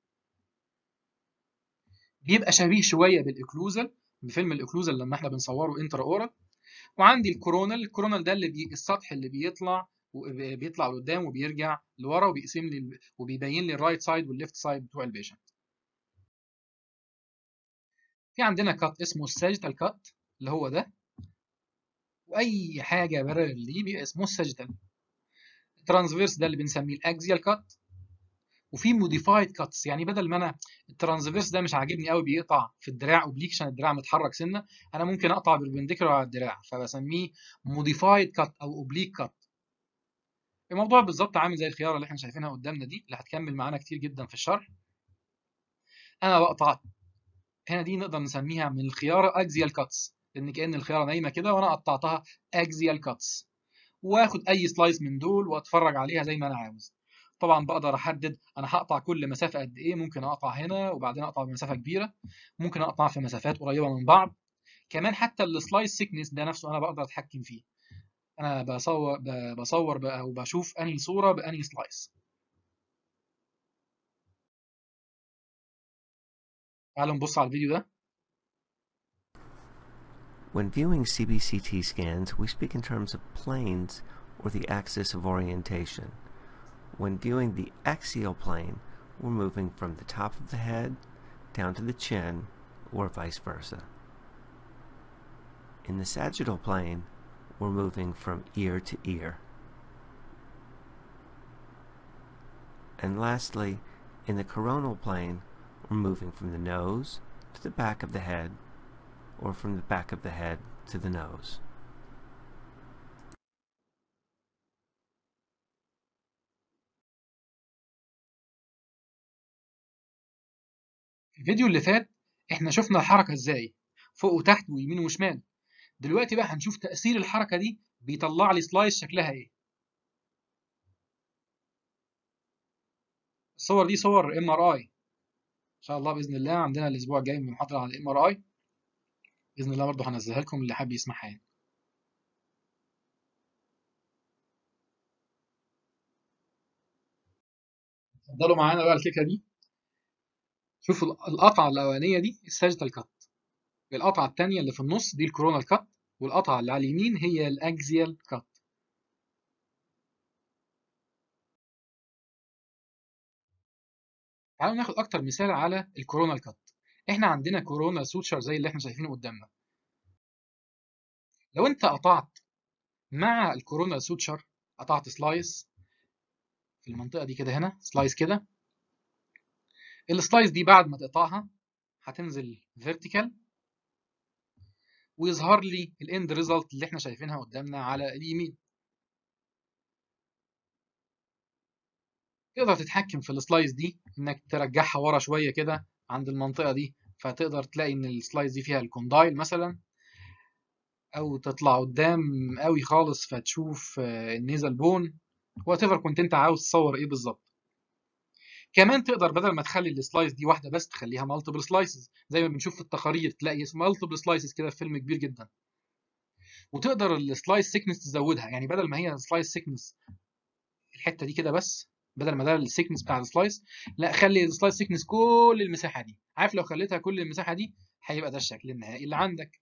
بيبقى شبيه شويه بالاكلوزال، بفيلم الاكلوزال لما احنا بنصوره انترا اورال. وعندي الكورونال. الكورونال ده السطح اللي بيطلع لقدام وبيرجع لورا وبيقسم لي وبيبين لي الرايت سايد والليفت سايد بتوع البيشنت. في عندنا كات اسمه الساجيتال كات اللي هو ده. واي حاجه بارل دي بيبقى اسمه الساجيتال. الترانسفيرس ده اللي بنسميه الاكزيال كات. وفي موديفايد كاتس، يعني بدل ما انا الترانسفيرس ده مش عاجبني قوي بيقطع في الدراع اوبليك عشان الدراع متحرك سنه، انا ممكن اقطع بالبنديكولار على الدراع فبسميه موديفايد كات او اوبليك كات. الموضوع بالظبط عامل زي الخياره اللي احنا شايفينها قدامنا دي اللي هتكمل معانا كتير جدا في الشرح. انا بقطع هنا دي نقدر نسميها من الخياره اكزيال كاتس، لان كأن الخياره نايمه كده وانا قطعتها اكزيال كاتس. واخد اي سلايس من دول واتفرج عليها زي ما انا عاوز. طبعا بقدر احدد انا هقطع كل مسافه قد ايه، ممكن اقطع هنا وبعدين اقطع بمسافه كبيره، ممكن اقطع في مسافات قريبه من بعض. كمان حتى السلايس سيكنس ده نفسه انا بقدر اتحكم فيه. انا بصور بقى وبشوف انهي صوره بانهي سلايس. تعالوا نبص على الفيديو ده. When viewing CBCT scans, we speak in terms of planes or the axis of orientation. When viewing the axial plane, we're moving from the top of the head down to the chin, or vice versa. In the sagittal plane, we're moving from ear to ear. And lastly, in the coronal plane, we're moving from the nose to the back of the head, or from the back of the head to the nose. في الفيديو اللي فات احنا شفنا الحركه ازاي فوق وتحت ويمين وشمال. دلوقتي بقى هنشوف تاثير الحركه دي بيطلع لي سلايس شكلها ايه. الصور دي صور ام ار اي. ان شاء الله باذن الله عندنا الاسبوع الجاي من محاضره عن الام ار اي، باذن الله برضه هنزلها لكم اللي حابب يسمعها يعني. اتفضلوا معانا بقى الفكره دي. شوفوا القطعه الاولانيه دي الساجيتال كات، القطعه الثانيه اللي في النص دي الكورونال كات، والقطعه اللي على اليمين هي الاكزيال كات. تعالوا ناخد اكتر مثال على الكورونال كات. احنا عندنا كورونال سوتشر زي اللي احنا شايفينه قدامنا. لو انت قطعت مع الكورونال سوتشر، قطعت سلايس في المنطقه دي كده، هنا سلايس كده، السلايس دي بعد ما تقطعها هتنزل فيرتيكال ويظهر لي الاند ريزلت اللي احنا شايفينها قدامنا على اليمين. تقدر تتحكم في السلايس دي انك ترجعها ورا شويه كده عند المنطقه دي، فتقدر تلاقي ان السلايس دي فيها الكوندايل مثلا، او تطلع قدام قوي خالص فتشوف النيزل بون، وات ايفر كنت انت عاوز تصور ايه بالظبط. كمان تقدر بدل ما تخلي السلايس دي واحده بس تخليها مالتيبل سلايسز، زي ما بنشوف في التقارير تلاقي مالتيبل سلايسز كده في فيلم كبير جدا. وتقدر السلايس سيكنس تزودها، يعني بدل ما هي سلايس سيكنس الحته دي كده بس، بدل ما ده السيكنس بتاع السلايس، لا خلي السلايس سيكنس كل المساحه دي. عارف لو خليتها كل المساحه دي هيبقى ده الشكل النهائي اللي عندك.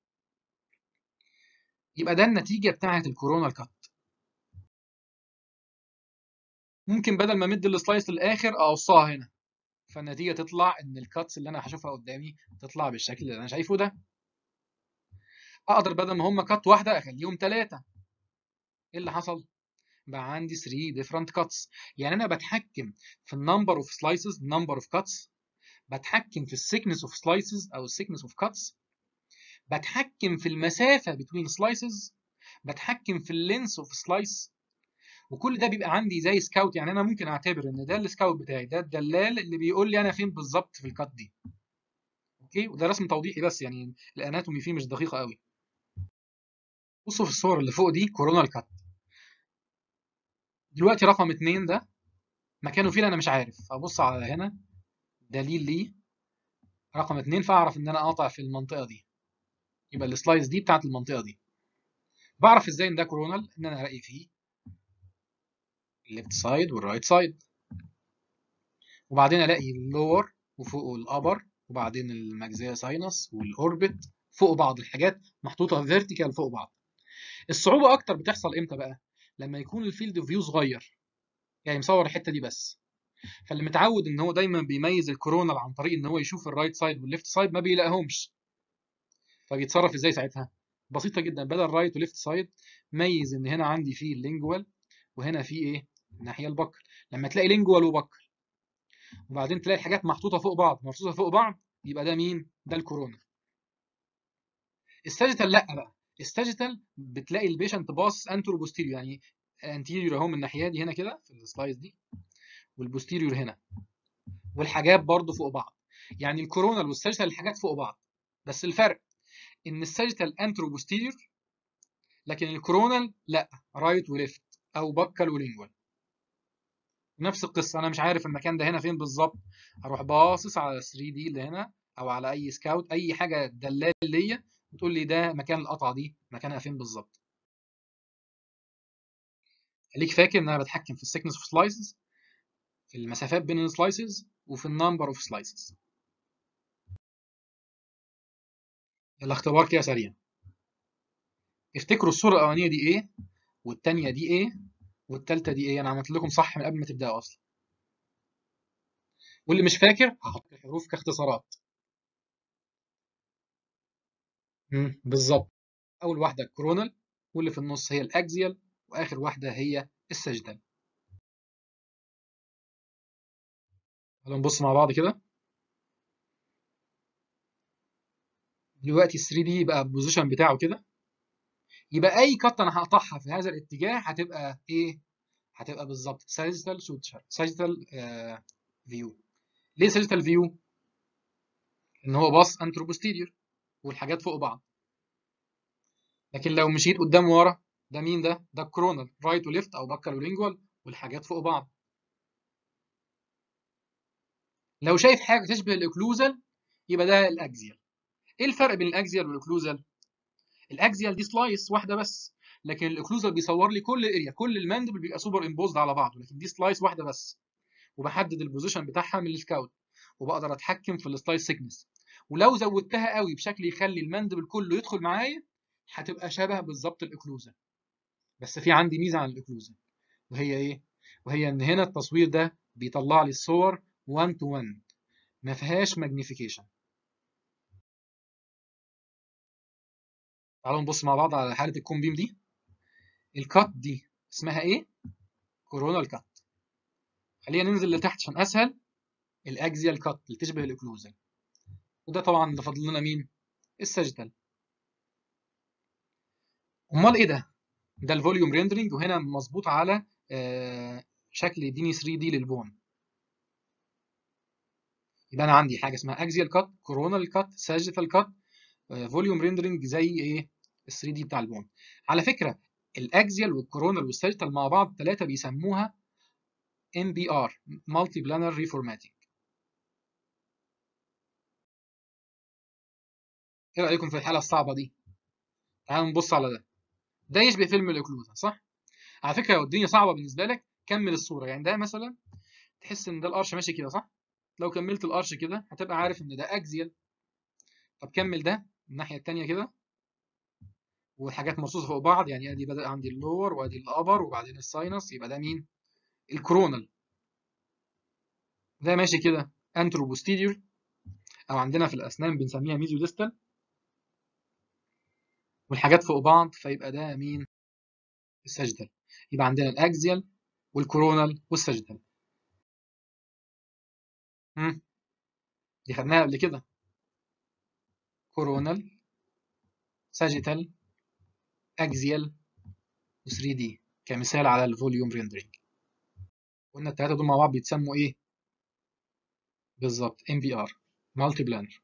يبقى ده النتيجه بتاعه الكورونال كات. ممكن بدل ما امد السلايس للاخر اقصها هنا، فالنتيجه تطلع ان الكاتس اللي انا هشوفها قدامي تطلع بالشكل اللي انا شايفه ده. اقدر بدل ما هم كات واحده اخليهم ثلاثه. ايه اللي حصل؟ بقى عندي 3 different cuts. يعني انا بتحكم في النمبر اوف سلايسز، نمبر اوف cuts، بتحكم في السيكنس اوف سلايسز او السيكنس اوف كاتس، بتحكم في المسافه بين سلايسز، بتحكم في اللينس اوف سلايس. وكل ده بيبقى عندي زي سكاوت. يعني انا ممكن اعتبر ان ده السكاوت بتاعي، ده الدلال اللي بيقول لي انا فين بالظبط في الكات دي. اوكي، وده رسم توضيحي بس، يعني الاناتومي فيه مش دقيقه قوي. بصوا في الصور اللي فوق دي كورونال كات. دلوقتي رقم 2 ده مكانه فين انا مش عارف، ابص على هنا دليل ليه رقم 2 فاعرف ان انا قاطع في المنطقه دي، يبقى السلايس دي بتاعت المنطقه دي. بعرف ازاي ان ده كورونال؟ ان انا الاقي فيه الليفت سايد والرايت سايد، وبعدين الاقي اللور وفوقه الابر، وبعدين المجزيه ساينس والاوربت فوق بعض، الحاجات محطوطه فيرتيكال فوق بعض. الصعوبه اكتر بتحصل امتى بقى؟ لما يكون الفيلد اوف فيو صغير، يعني مصور الحته دي بس. فاللي متعود ان هو دايما بيميز الكورونال عن طريق ان هو يشوف الرايت سايد والليفت سايد ما بيلاقيهمش. فبيتصرف ازاي ساعتها؟ بسيطه جدا، بدل رايت وليفت سايد ميز ان هنا عندي فيه اللينجوال وهنا فيه ايه؟ الناحيه البكر. لما تلاقي لينجوال وبكر وبعدين تلاقي الحاجات محطوطه فوق بعض مرصوصه فوق بعض، يبقى ده مين؟ ده الكورونا. الساجيتال لا بقى، الساجيتال بتلاقي البيشنت باص انترو بوستيريور، يعني انتيريور اهو من الناحيه دي هنا كده في السلايس دي، والبوستيريور هنا، والحاجات برضو فوق بعض. يعني الكورونال والساجيتال الحاجات فوق بعض، بس الفرق ان الساجيتال انترو بوستيريور، لكن الكورونال لا، رايت وليفت او بكال ولينجوال. نفس القصه، انا مش عارف المكان ده هنا فين بالظبط، اروح باصص على 3 دي اللي هنا او على اي سكاوت، اي حاجه دلال ليا وتقول لي ده مكان القطعه دي مكانها فين بالظبط. خليك فاكر ان انا بتحكم في السكنس اوف سلايسز، في المسافات بين السلايسز، وفي النمبر اوف سلايسز. الاختبار كده سريع. افتكروا الصوره الاولانيه دي ايه، والثانيه دي ايه، والثالثه دي ايه. انا عملت لكم صح من قبل ما تبداوا اصلا، واللي مش فاكر هحط الحروف كاختصارات. بالظبط. اول واحده الكورونال، واللي في النص هي الاكزيال، واخر واحده هي السجدال. تعالوا نبص مع بعض كده. دلوقتي ال 3 دي بقى البوزيشن بتاعه كده، يبقى اي قطه انا هقطعها في هذا الاتجاه هتبقى ايه؟ هتبقى بالظبط ساجيتال سوتشر، ساجيتال فيو. ليه ساجيتال فيو؟ ان هو باص انترو بوستيريور والحاجات فوق بعض. لكن لو مشيت قدام ورا، ده مين ده؟ ده الكورونال، رايت وليفت او بكال ولينجوال والحاجات فوق بعض. لو شايف حاجه تشبه الاوكلوزال يبقى ده الاكزيال. ايه الفرق بين الاكزيال والاوكلوزال؟ الاكزيال دي سلايس واحده بس، لكن الاوكلوزال بيصور لي كل اريا، كل الماندبل بيبقى سوبر امبوزد على بعضه، لكن دي سلايس واحده بس، وبحدد البوزيشن بتاعها من السكاوت، وبقدر اتحكم في السلايس سيكنس. ولو زودتها قوي بشكل يخلي الماندبل كله يدخل معايا هتبقى شبه بالظبط الاوكلوزال. بس في عندي ميزه عن الاوكلوزال، وهي ايه؟ وهي ان هنا التصوير ده بيطلع لي الصور 1 to 1، ما فيهاش ماجنيفيكيشن. تعالوا نبص مع بعض على حالة الكون بيم دي. الكات دي اسمها ايه؟ كورونال كات. خلينا ننزل لتحت عشان اسهل. الاكزيال كات اللي تشبه الاوكلوزال. وده طبعا اللي فاضل لنا مين؟ الساجيتال. امال ايه ده؟ ده الفوليوم ريندرنج، وهنا مظبوط على شكل يديني 3 دي للبون. يبقى انا عندي حاجه اسمها اكزيال كات، كورونال كات، ساجيتال كات، فوليوم ريندرنج زي ايه؟ ال 3 دي بتاع البون. على فكره الاكزيال والكورونال والساجيتال مع بعض ثلاثه بيسموها MBR مالتي بلانر ريفورماتنج. ايه رايكم في الحاله الصعبه دي؟ تعالوا نبص على ده. ده يشبه فيلم الاوكلوزا صح؟ على فكره لو الدنيا صعبه بالنسبه لك كمل الصوره. يعني ده مثلا تحس ان ده الارش ماشي كده صح؟ لو كملت الارش كده هتبقى عارف ان ده اكزيال. طب كمل ده الناحيه الثانيه كده، والحاجات مرصوصه فوق بعض. يعني ادي بدأ عندي اللور وادي الابر وبعدين الساينس، يبقى ده مين؟ الكورونال. ده ماشي كده انترو بوستيريور، او عندنا في الاسنان بنسميها ميزيو ديستال، والحاجات فوق بعض، فيبقى ده مين؟ الساجيتال. يبقى عندنا الاكزيال والكورونال والساجيتال. دي خدناها قبل كده. كورونال، ساجيتال، اكزيال، و3 دي كمثال على الفوليوم ريندرنج. قلنا الثلاثه دول مع بعض بيتسموا ايه؟ بالظبط MBR مالتي بلانر.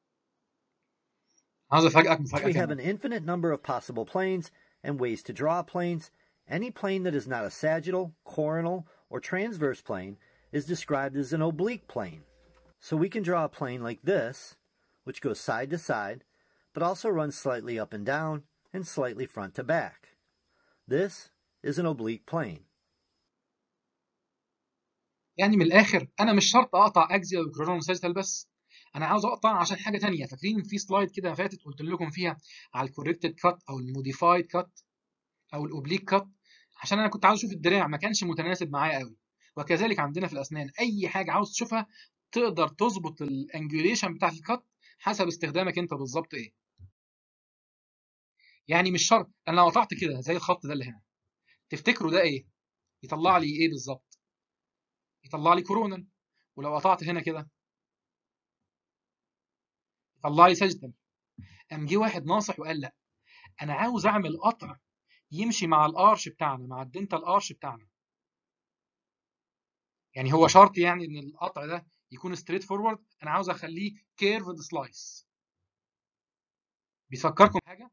عاوز افاجئك مفاجاه We have كمان. an infinite number of possible planes and ways to draw planes. Any plane that is not a sagittal, coronal, or transverse plane is described as an oblique plane. So we can draw a plane like this, which goes side to side, but also runs slightly up and down and slightly front to back. This is an oblique plane. يعني من الاخر انا مش شرط اقطع اكزيال وكورونال وساجيتال بس، انا عاوز اقطع عشان حاجه ثانيه. فاكرين في سلايد كده فاتت قلت لكم فيها على الكوريكتد كات او الموديفايد كات او الاوبليك كات؟ عشان انا كنت عاوز اشوف الدراع ما كانش متناسب معايا قوي. وكذلك عندنا في الاسنان اي حاجه عاوز تشوفها تقدر تظبط الانجوليشن بتاعت الكات حسب استخدامك انت بالظبط ايه. يعني مش شرط انا لو قطعت كده زي الخط ده اللي هنا، تفتكروا ده ايه؟ يطلع لي ايه بالظبط؟ يطلع لي كورونال. ولو قطعت هنا كده يطلع لي ساجيتال. قام جه واحد ناصح وقال لا، انا عاوز اعمل قطع يمشي مع الارش بتاعنا، مع الدنتال ارش بتاعنا. يعني هو شرط يعني ان القطع ده يكون ستريت فورورد؟ انا عاوز اخليه كيرفد سلايس. بيفكركم حاجه؟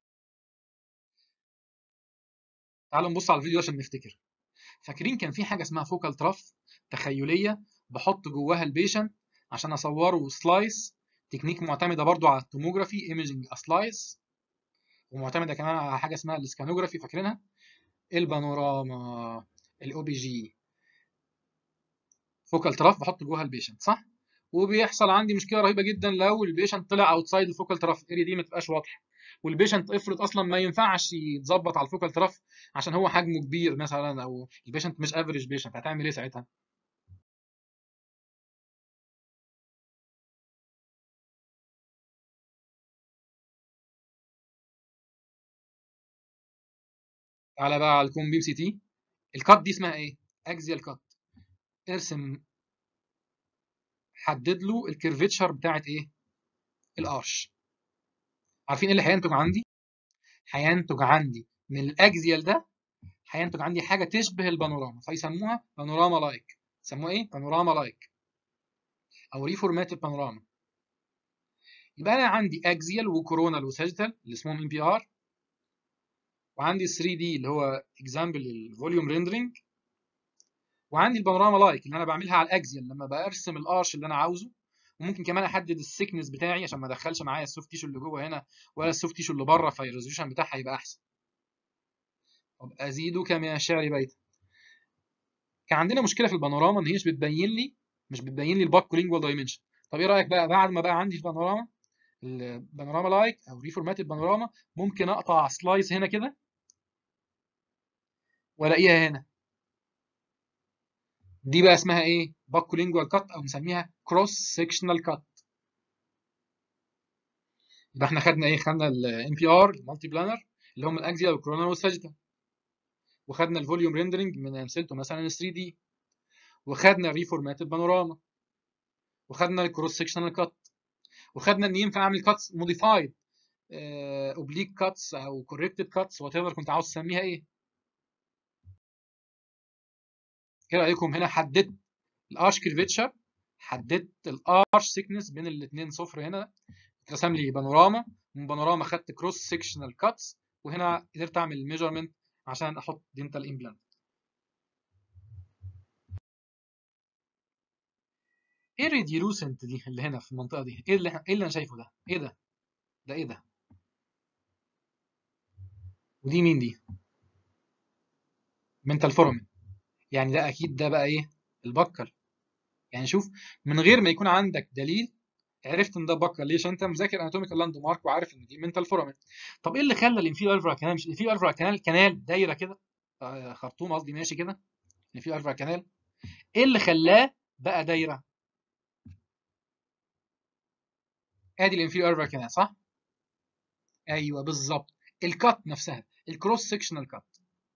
تعالوا نبص على الفيديو عشان نفتكر. فاكرين كان في حاجه اسمها فوكال تراف تخيليه بحط جواها البيشنت عشان اصوره سلايس؟ تكنيك معتمده برضو على التوموجرافي ايميجنج سلايس، ومعتمده كمان على حاجه اسمها الاسكانوجرافي. فاكرينها؟ البانوراما، الاو بي جي. فوكال تراف بحط جواها البيشنت صح؟ وبيحصل عندي مشكله رهيبه جدا لو البيشنت طلع اوتسايد الفوكال تراف اريا دي ما تبقاش واضحه. والبيشنت افرض اصلا ما ينفعش يتظبط على الفوكال تراف عشان هو حجمه كبير مثلا، او البيشنت مش افريج بيشنت، هتعمل ايه ساعتها؟ تعالى بقى على الكون بيم سي تي. الكات دي اسمها ايه؟ اكزيال كات. ارسم، حدد له الكيرفيتشر بتاعت ايه؟ الارش. عارفين ايه اللي هينتج عندي؟ هينتج عندي من الاكزيال ده، هينتج عندي حاجه تشبه البانوراما، فيسموها بانوراما لايك. يسموها ايه؟ بانوراما لايك او ريفورماتد بانوراما. يبقى انا عندي اكزيال وكورونال وساجيتال اللي اسمهم MBR، وعندي 3 دي اللي هو اكزامبل الفوليوم ريندرنج، وعندي البانوراما لايك اللي انا بعملها على الاكزيال لما برسم الارش اللي انا عاوزه. وممكن كمان احدد السكنس بتاعي عشان ما ادخلش معايا السوفت تيشو اللي جوه هنا ولا السوفت تيشو اللي بره، فالريزوليوشن بتاعها يبقى احسن. طب ازيدك من الشعر بيتا. كان عندنا مشكله في البانوراما ان هي مش بتبين لي الباكو لينجوال دايمنشن. طب ايه رايك بقى بعد ما بقى عندي البانوراما لايك او ريفورماتد بانوراما، ممكن اقطع سلايس هنا كده والاقيها هنا. دي بقى اسمها ايه؟ باكولينجوال كات او نسميها كروس سيكشنال كات. يبقى احنا خدنا ايه؟ خدنا الام بي ار المالتي بلانر اللي هم الاكزيال والكورونال والساجيتال، وخدنا الفوليوم ريندرنج من امثلته مثلا 3 دي، وخدنا الريفورماتد بانوراما، وخدنا الكروس سيكشنال كات، وخدنا ان ينفع اعمل كاتس موديفايد اوبليك كاتس او كوركتد كاتس وات ايفر كنت عاوز تسميها ايه. ايه رايكم؟ هنا حددت الارش كيرفيتشر، حددت الارش سيكنس بين الاثنين صفر، هنا اترسم لي بانوراما، من بانوراما خدت كروس سيكشنال كاتس، وهنا قدرت اعمل ميجرمنت عشان احط دينتال امبلانت. ايه الريديولوسنت دي اللي هنا في المنطقه دي؟ ايه اللي انا شايفه ده؟ ايه ده؟ ده ايه ده؟ ودي مين دي؟ منتال فورامين. يعني ده اكيد ده بقى ايه؟ البكر. يعني شوف، من غير ما يكون عندك دليل عرفت ان ده بكر. ليه؟ عشان انت مذاكر اناتوميكال لاند مارك وعارف ان دي منتال فورامين. طب ايه اللي خلى الانفيريور الفرا كانال، مش الانفيريور الفرا كانال دايره كده، خرطوم قصدي ماشي كده، الانفيريور الفرا كانال، ايه اللي خلاه بقى دايره؟ ادي الانفيريور الفا كانال صح؟ ايوه بالظبط، الكات نفسها، الكروس سكشنال كات.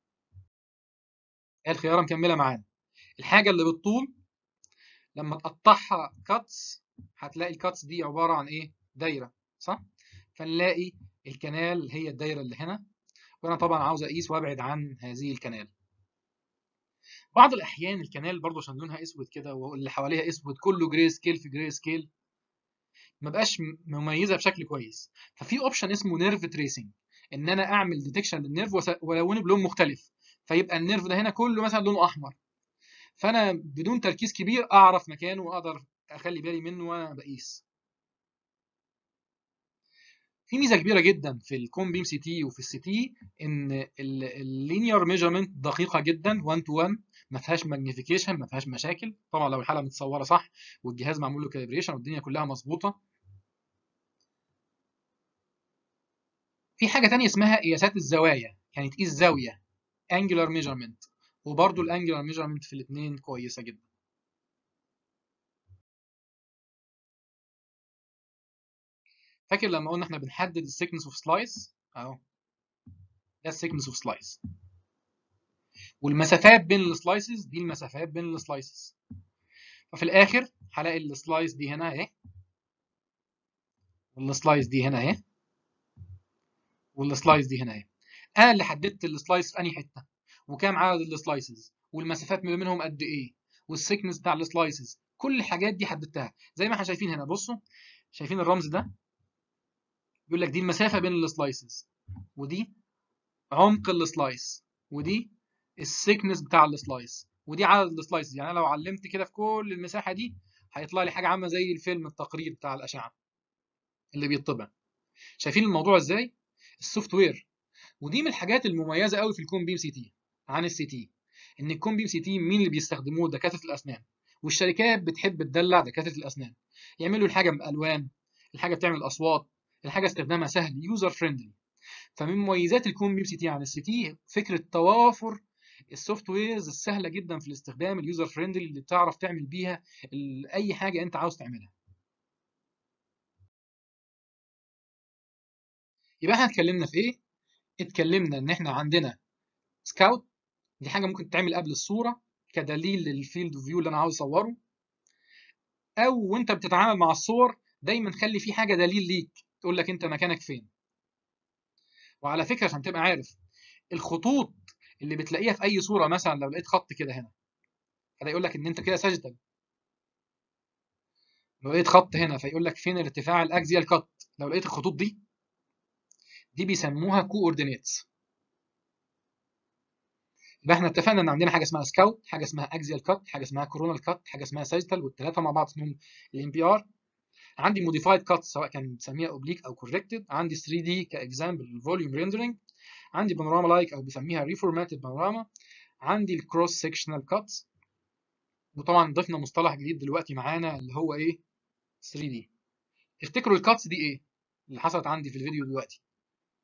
الخياره مكمله معانا. الحاجه اللي بالطول لما تقطعها كاتس هتلاقي الكاتس دي عباره عن ايه؟ دايره صح؟ فنلاقي الكنال هي الدايره اللي هنا، وانا طبعا عاوز اقيس وابعد عن هذه الكنال. بعض الاحيان الكنال برضو عشان لونها اسود كده واللي حواليها اسود كله جراي سكيل في جراي سكيل، ما بقاش مميزه بشكل كويس. ففي اوبشن اسمه نيرف تريسنج، ان انا اعمل ديتكشن للنيرف والونه بلون مختلف، فيبقى النيرف ده هنا كله مثلا لونه احمر، فانا بدون تركيز كبير اعرف مكانه واقدر اخلي بالي منه وانا بقيس. في ميزه كبيره جدا في الكون بيم سي تي وفي السي تي، ان اللينير ميجرمنت دقيقه جدا 1 تو 1، ما فيهاش ماجنيفيكيشن، ما فيهاش مشاكل طبعا لو الحاله متصوره صح والجهاز معمول له كاليبريشن والدنيا كلها مظبوطه. في حاجه تانية اسمها قياسات الزوايا، يعني تقيس زاويه انجلر ميجرمنت، وبرده الانجلر ميجرمنت في الاثنين كويسه جدا. فاكر لما قلنا احنا بنحدد السيكنس اوف سلايس اهو، ده السيكنس اوف سلايس، والمسافات بين السلايسز دي المسافات بين السلايسز. ففي الاخر هلاقي السلايس دي هنا اهي، والسلايس دي هنا اهي، والسلايس دي هنا اهي. انا اللي حددت السلايس في انهي حته، وكام عدد السلايسز، والمسافات ما بينهم قد ايه، والسيكنس بتاع السلايسز، كل الحاجات دي حددتها. زي ما احنا شايفين هنا، بصوا شايفين الرمز ده؟ بيقول لك دي المسافه بين السلايسز، ودي عمق السلايس، ودي السيكنس بتاع السلايس، ودي عدد السلايسز. يعني انا لو علمت كده في كل المساحه دي هيطلع لي حاجه عامله زي الفيلم التقرير بتاع الاشعه اللي بيطبع. شايفين الموضوع ازاي؟ السوفت وير. ودي من الحاجات المميزه قوي في الكون بيم سي تي عن السي تي، ان الكون بيم سي تي مين اللي بيستخدموه؟ دكاتره الاسنان، والشركات بتحب تدلع دكاتره الاسنان، يعملوا الحاجه بالوان، الحاجه بتعمل اصوات، الحاجه استخدامها سهل يوزر فريندلي. فمن مميزات الكون بيم سي تي عن السي تي فكره توافر السوفت ويرز السهله جدا في الاستخدام، اليوزر فريندلي اللي بتعرف تعمل بيها اي حاجه انت عاوز تعملها. يبقى احنا اتكلمنا في ايه؟ اتكلمنا ان احنا عندنا سكاوت، دي حاجه ممكن تتعمل قبل الصوره كدليل للفيلد فيو اللي انا عاوز اصوره، او وانت بتتعامل مع الصور دايما خلي في حاجه دليل ليك تقول لك انت مكانك فين. وعلى فكره عشان تبقى عارف، الخطوط اللي بتلاقيها في اي صوره، مثلا لو لقيت خط كده هنا فده يقول لك ان انت كده ساجيتال، لو لقيت خط هنا فيقول لك فين الارتفاع الاكزيال كات. لو لقيت الخطوط دي بيسموها كوردينيتس. يبقى احنا اتفقنا ان عندنا حاجه اسمها سكاوت، حاجه اسمها اكزيال كات، حاجه اسمها كورونال كات، حاجه اسمها ساجيتال، والثلاثه مع بعض اسمهم الام بي ار. عندي موديفايد كات سواء كان بنسميها اوبليك او كوركتد، عندي 3 دي كاكزامبل الفوليوم ريندرنج، عندي بانوراما لايك او بسميها ريفورماتد بانوراما، عندي الكروس سكشنال كاتس، وطبعا ضفنا مصطلح جديد دلوقتي معانا اللي هو ايه؟ 3 دي. افتكروا الكاتس دي ايه اللي حصلت عندي في الفيديو دلوقتي؟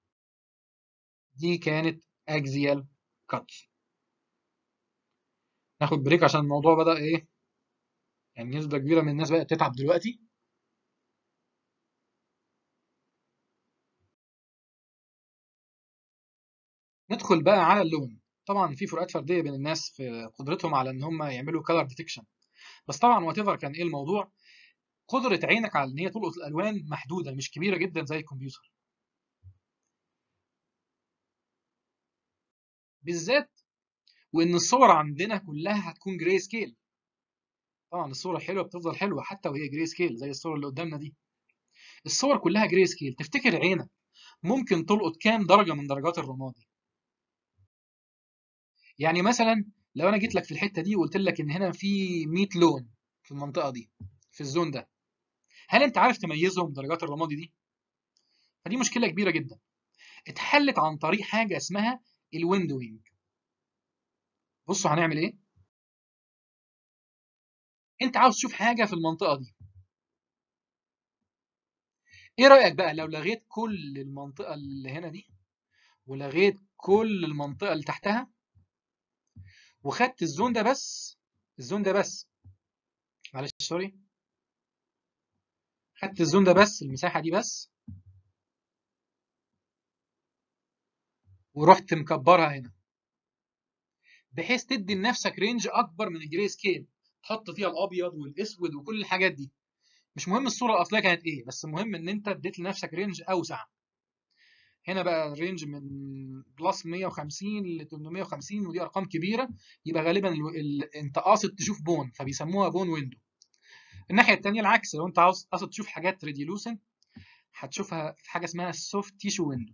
دي كانت اكزيال كاتس. ناخد بريك عشان الموضوع بدأ ايه، يعني نسبة كبيرة من الناس بدأت تتعب دلوقتي. ندخل بقى على اللون. طبعا في فروقات فردية بين الناس في قدرتهم على ان هم يعملوا كلر ديتكشن، بس طبعا وات ايفر كان ايه الموضوع، قدرة عينك على ان هي تلقط الالوان محدودة، مش كبيرة جدا زي الكمبيوتر. بالذات وان الصور عندنا كلها هتكون جراي سكيل. طبعا الصورة حلوة بتفضل حلوة حتى وهي جراي سكيل زي الصورة اللي قدامنا دي. الصور كلها جراي سكيل. تفتكر عينك ممكن تلقط كام درجة من درجات الرمادي؟ يعني مثلا لو انا جيت لك في الحتة دي وقلت لك ان هنا في 100 لون في المنطقة دي، في الزون ده، هل انت عارف تميزهم درجات الرمادي دي؟ فدي مشكلة كبيرة جدا، اتحلت عن طريق حاجة اسمها الويندوينج. بصوا هنعمل ايه. انت عاوز تشوف حاجة في المنطقة دي، ايه رأيك بقى لو لغيت كل المنطقة اللي هنا دي ولغيت كل المنطقة اللي تحتها وخدت الزون ده بس، الزون ده بس، معلش سوري، خدت الزون ده بس، المساحة دي بس، ورحت مكبرها هنا بحيث تدي لنفسك رينج اكبر من الجري سكيل، تحط فيها الابيض والاسود وكل الحاجات دي. مش مهم الصورة الاصلية كانت ايه، بس المهم ان انت اديت لنفسك رينج اوسع. هنا بقى رينج من بلس 150 ل 850، ودي ارقام كبيره، يبقى غالبا انت قاصد تشوف بون، فبيسموها بون ويندو. الناحيه الثانيه العكس، لو انت عاوز قاصد تشوف حاجات ريديولوسنت هتشوفها في حاجه اسمها السوفت تيشو ويندو.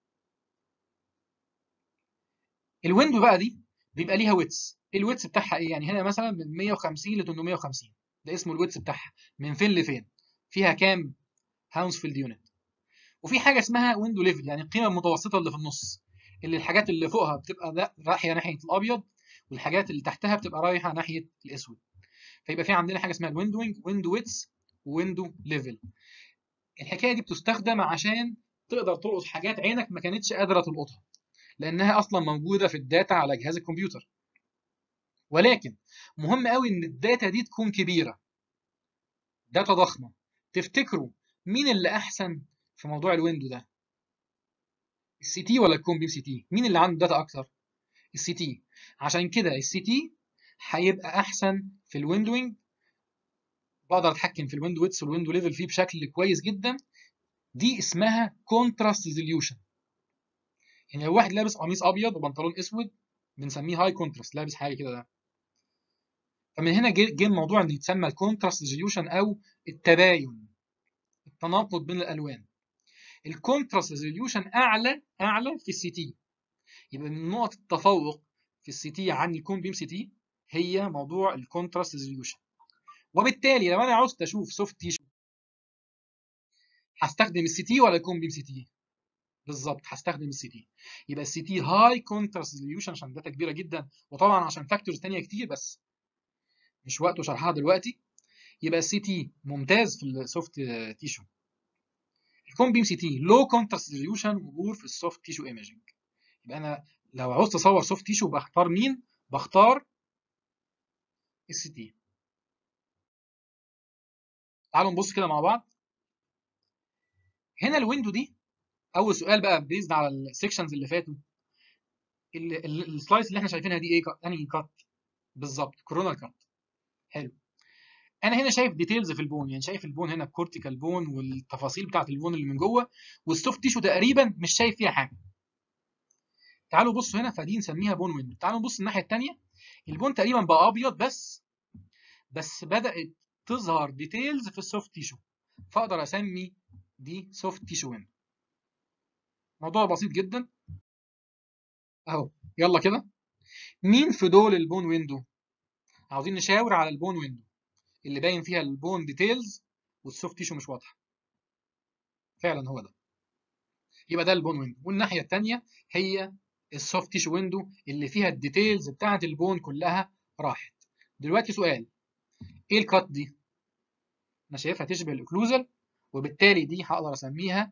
الويندو بقى دي بيبقى ليها ويتس. الويتس بتاعها ايه؟ يعني هنا مثلا من 150 ل 850، ده اسمه الويتس بتاعها، من فين لفين، فيها كام هاونسفيلد يونت. وفي حاجه اسمها ويندو ليفل، يعني القيمه المتوسطه اللي في النص، اللي الحاجات اللي فوقها بتبقى رايحه ناحيه الابيض، والحاجات اللي تحتها بتبقى رايحه ناحيه الاسود. فيبقى في عندنا حاجه اسمها الويندوينج، ويندو ويتس، ويندو ليفل. الحكايه دي بتستخدم عشان تقدر تلقط حاجات عينك ما كانتش قادره تلقطها، لانها اصلا موجوده في الداتا على جهاز الكمبيوتر. ولكن مهم قوي ان الداتا دي تكون كبيره، داتا ضخمه. تفتكروا مين اللي احسن في موضوع الويندو ده، السي تي ولا الكوم بي سي تي؟ مين اللي عنده داتا اكتر؟ السي تي. عشان كده السي تي هيبقى احسن في الويندوينج، بقدر اتحكم في الويندو ويتس والويندو ليفل فيه بشكل كويس جدا. دي اسمها كونتراست ريزوليوشن. يعني لو واحد لابس قميص ابيض وبنطلون اسود بنسميه هاي كونتراست، لابس حاجه كده ده. فمن هنا جه الموضوع ان يتسمى الكونتراست ريزوليوشن او التباين، التناقض بين الالوان. الكونتراست ريزوليوشن اعلى في السي تي، يبقى من نقط التفوق في السي تي عن الكون بيم سي تي هي موضوع الكونتراست ريزوليوشن. وبالتالي لو انا عاوز اشوف سوفت تيشو هستخدم السي تي ولا الكون بيم سي تي؟ بالظبط هستخدم السي تي. يبقى السي تي هاي كونتراست ريزوليوشن عشان داتا كبيره جدا، وطبعا عشان فاكتورز ثانيه كتير بس مش وقته شرحها دلوقتي. يبقى السي تي ممتاز في السوفت تيشو. الكون بيم سي تي لو كونتراست ريزوليوشن وبور في السوفت تيشو ايمجنج. يبقى انا لو عاوز اصور سوفت تيشو بختار مين؟ بختار السي تي. تعالوا نبص كده مع بعض. هنا الويندو دي، اول سؤال بقى بيزد على السكشنز اللي فاتوا، السلايس اللي احنا شايفينها دي ايه؟ انهي كات؟ بالظبط كورونال كات. حلو. انا هنا شايف ديتيلز في البون، يعني شايف البون هنا الكورتيكال بون والتفاصيل بتاعه البون اللي من جوه، والسوفت تيشو تقريبا مش شايف فيها حاجه. تعالوا بصوا هنا، فدي نسميها بون ويندو. تعالوا نبص الناحيه الثانيه، البون تقريبا بقى ابيض بس بدات تظهر ديتيلز في السوفت تيشو، فاقدر اسمي دي سوفت تيشو ويندو. موضوع بسيط جدا اهو. يلا كده، مين في دول البون ويندو؟ عاوزين نشاور على البون ويندو اللي باين فيها البون ديتيلز والسوفت تيشو مش واضحه. فعلا هو ده. يبقى ده البون ويندو. والناحيه الثانيه هي السوفت تيشو ويندو اللي فيها الديتيلز بتاعه البون كلها راحت. دلوقتي سؤال، ايه الكات دي؟ انا شايفها تشبه الاوكلوزال، وبالتالي دي هقدر اسميها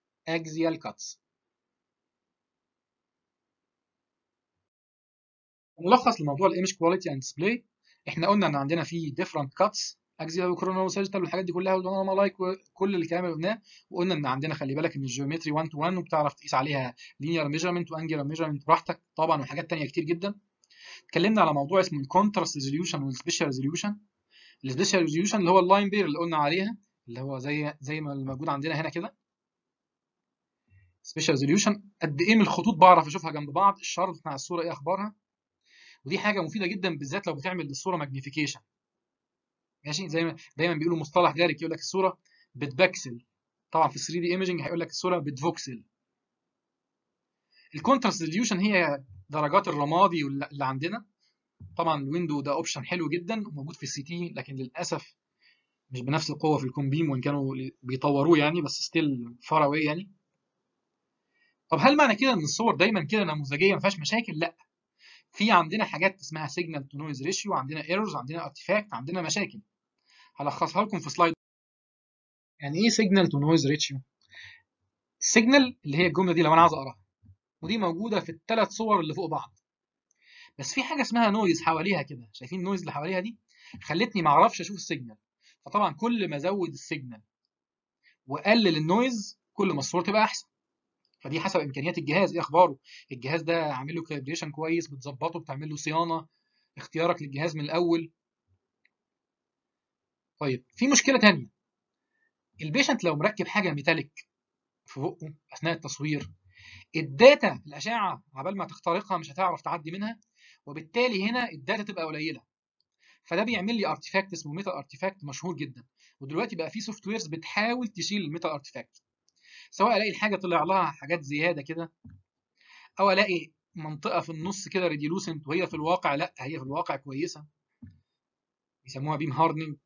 اكزيال كاتس. ملخص لموضوع الايمج كواليتي اند ديسبلاي، احنا قلنا ان عندنا في ديفرنت كاتس اكزيال وكرونال وساجيتال والحاجات دي كلها والبانوراما لايك وكل الكلام اللي قلناه، وقلنا ان عندنا خلي بالك ان الجيومتري 1 تو 1 وبتعرف تقيس عليها لينير ميجرمنت وانجلر ميجرمنت براحتك طبعا، وحاجات ثانيه كتير جدا. اتكلمنا على موضوع اسمه الكونتراست ريزوليوشن والسبيشال ريزوليوشن. السبيشال ريزوليوشن اللي هو اللاين بير اللي قلنا عليها، اللي هو زي ما الموجود عندنا هنا كده. سبيشال ريزوليوشن قد ايه من الخطوط بعرف اشوفها جنب بعض، الشرط بتاع الصوره ايه اخبارها، ودي حاجه مفيده جدا بالذات لو بتعمل للصوره ماجنيفيكيشن. ماشي، زي ما دايما بيقولوا مصطلح جاري يقول لك الصوره بتبكسل، طبعا في 3 دي ايمجنج هيقول لك الصوره بتفوكسل. الكونتراست ريزوليوشن هي درجات الرمادي اللي عندنا. طبعا الويندو ده اوبشن حلو جدا وموجود في السي تي، لكن للاسف مش بنفس القوه في الكوم بيم، وان كانوا بيطوروه يعني، بس ستيل فار اواي يعني. طب هل معنى كده ان الصور دايما كده نموذجيه ما فيهاش مشاكل؟ لا، في عندنا حاجات اسمها سيجنال تو نويز ريشيو، عندنا ايرورز، عندنا ارتيفاكت، عندنا مشاكل. هلخصها لكم في سلايد. يعني ايه سيجنال تو نويز ريشيو؟ السيجنال اللي هي الجمله دي لو انا عاوز اقراها، ودي موجوده في الثلاث صور اللي فوق بعض، بس في حاجه اسمها نويز حواليها كده، شايفين النويز اللي حواليها دي خلتني ما اعرفش اشوف السيجنال. فطبعا كل ما ازود السيجنال واقلل النويز كل ما الصوره تبقى احسن. فدي حسب امكانيات الجهاز، ايه اخباره، الجهاز ده عامل له كاليبريشن كويس، بتظبطه، بتعمل له صيانه، اختيارك للجهاز من الاول. طيب في مشكله ثانيه، البيشنت لو مركب حاجه ميتاليك في بقه اثناء التصوير، الداتا الاشعه عبال ما تخترقها مش هتعرف تعدي منها، وبالتالي هنا الداتا تبقى قليله، فده بيعمل لي ارتيفاكت اسمه ميتال ارتيفاكت مشهور جدا. ودلوقتي بقى في سوفت ويرز بتحاول تشيل الميتال ارتيفاكت، سواء الاقي الحاجه طلع لها حاجات زياده كده، او الاقي منطقه في النص كده ريديلوسنت وهي في الواقع لا، هي في الواقع كويسه، بيسموها بيم هاردنينج.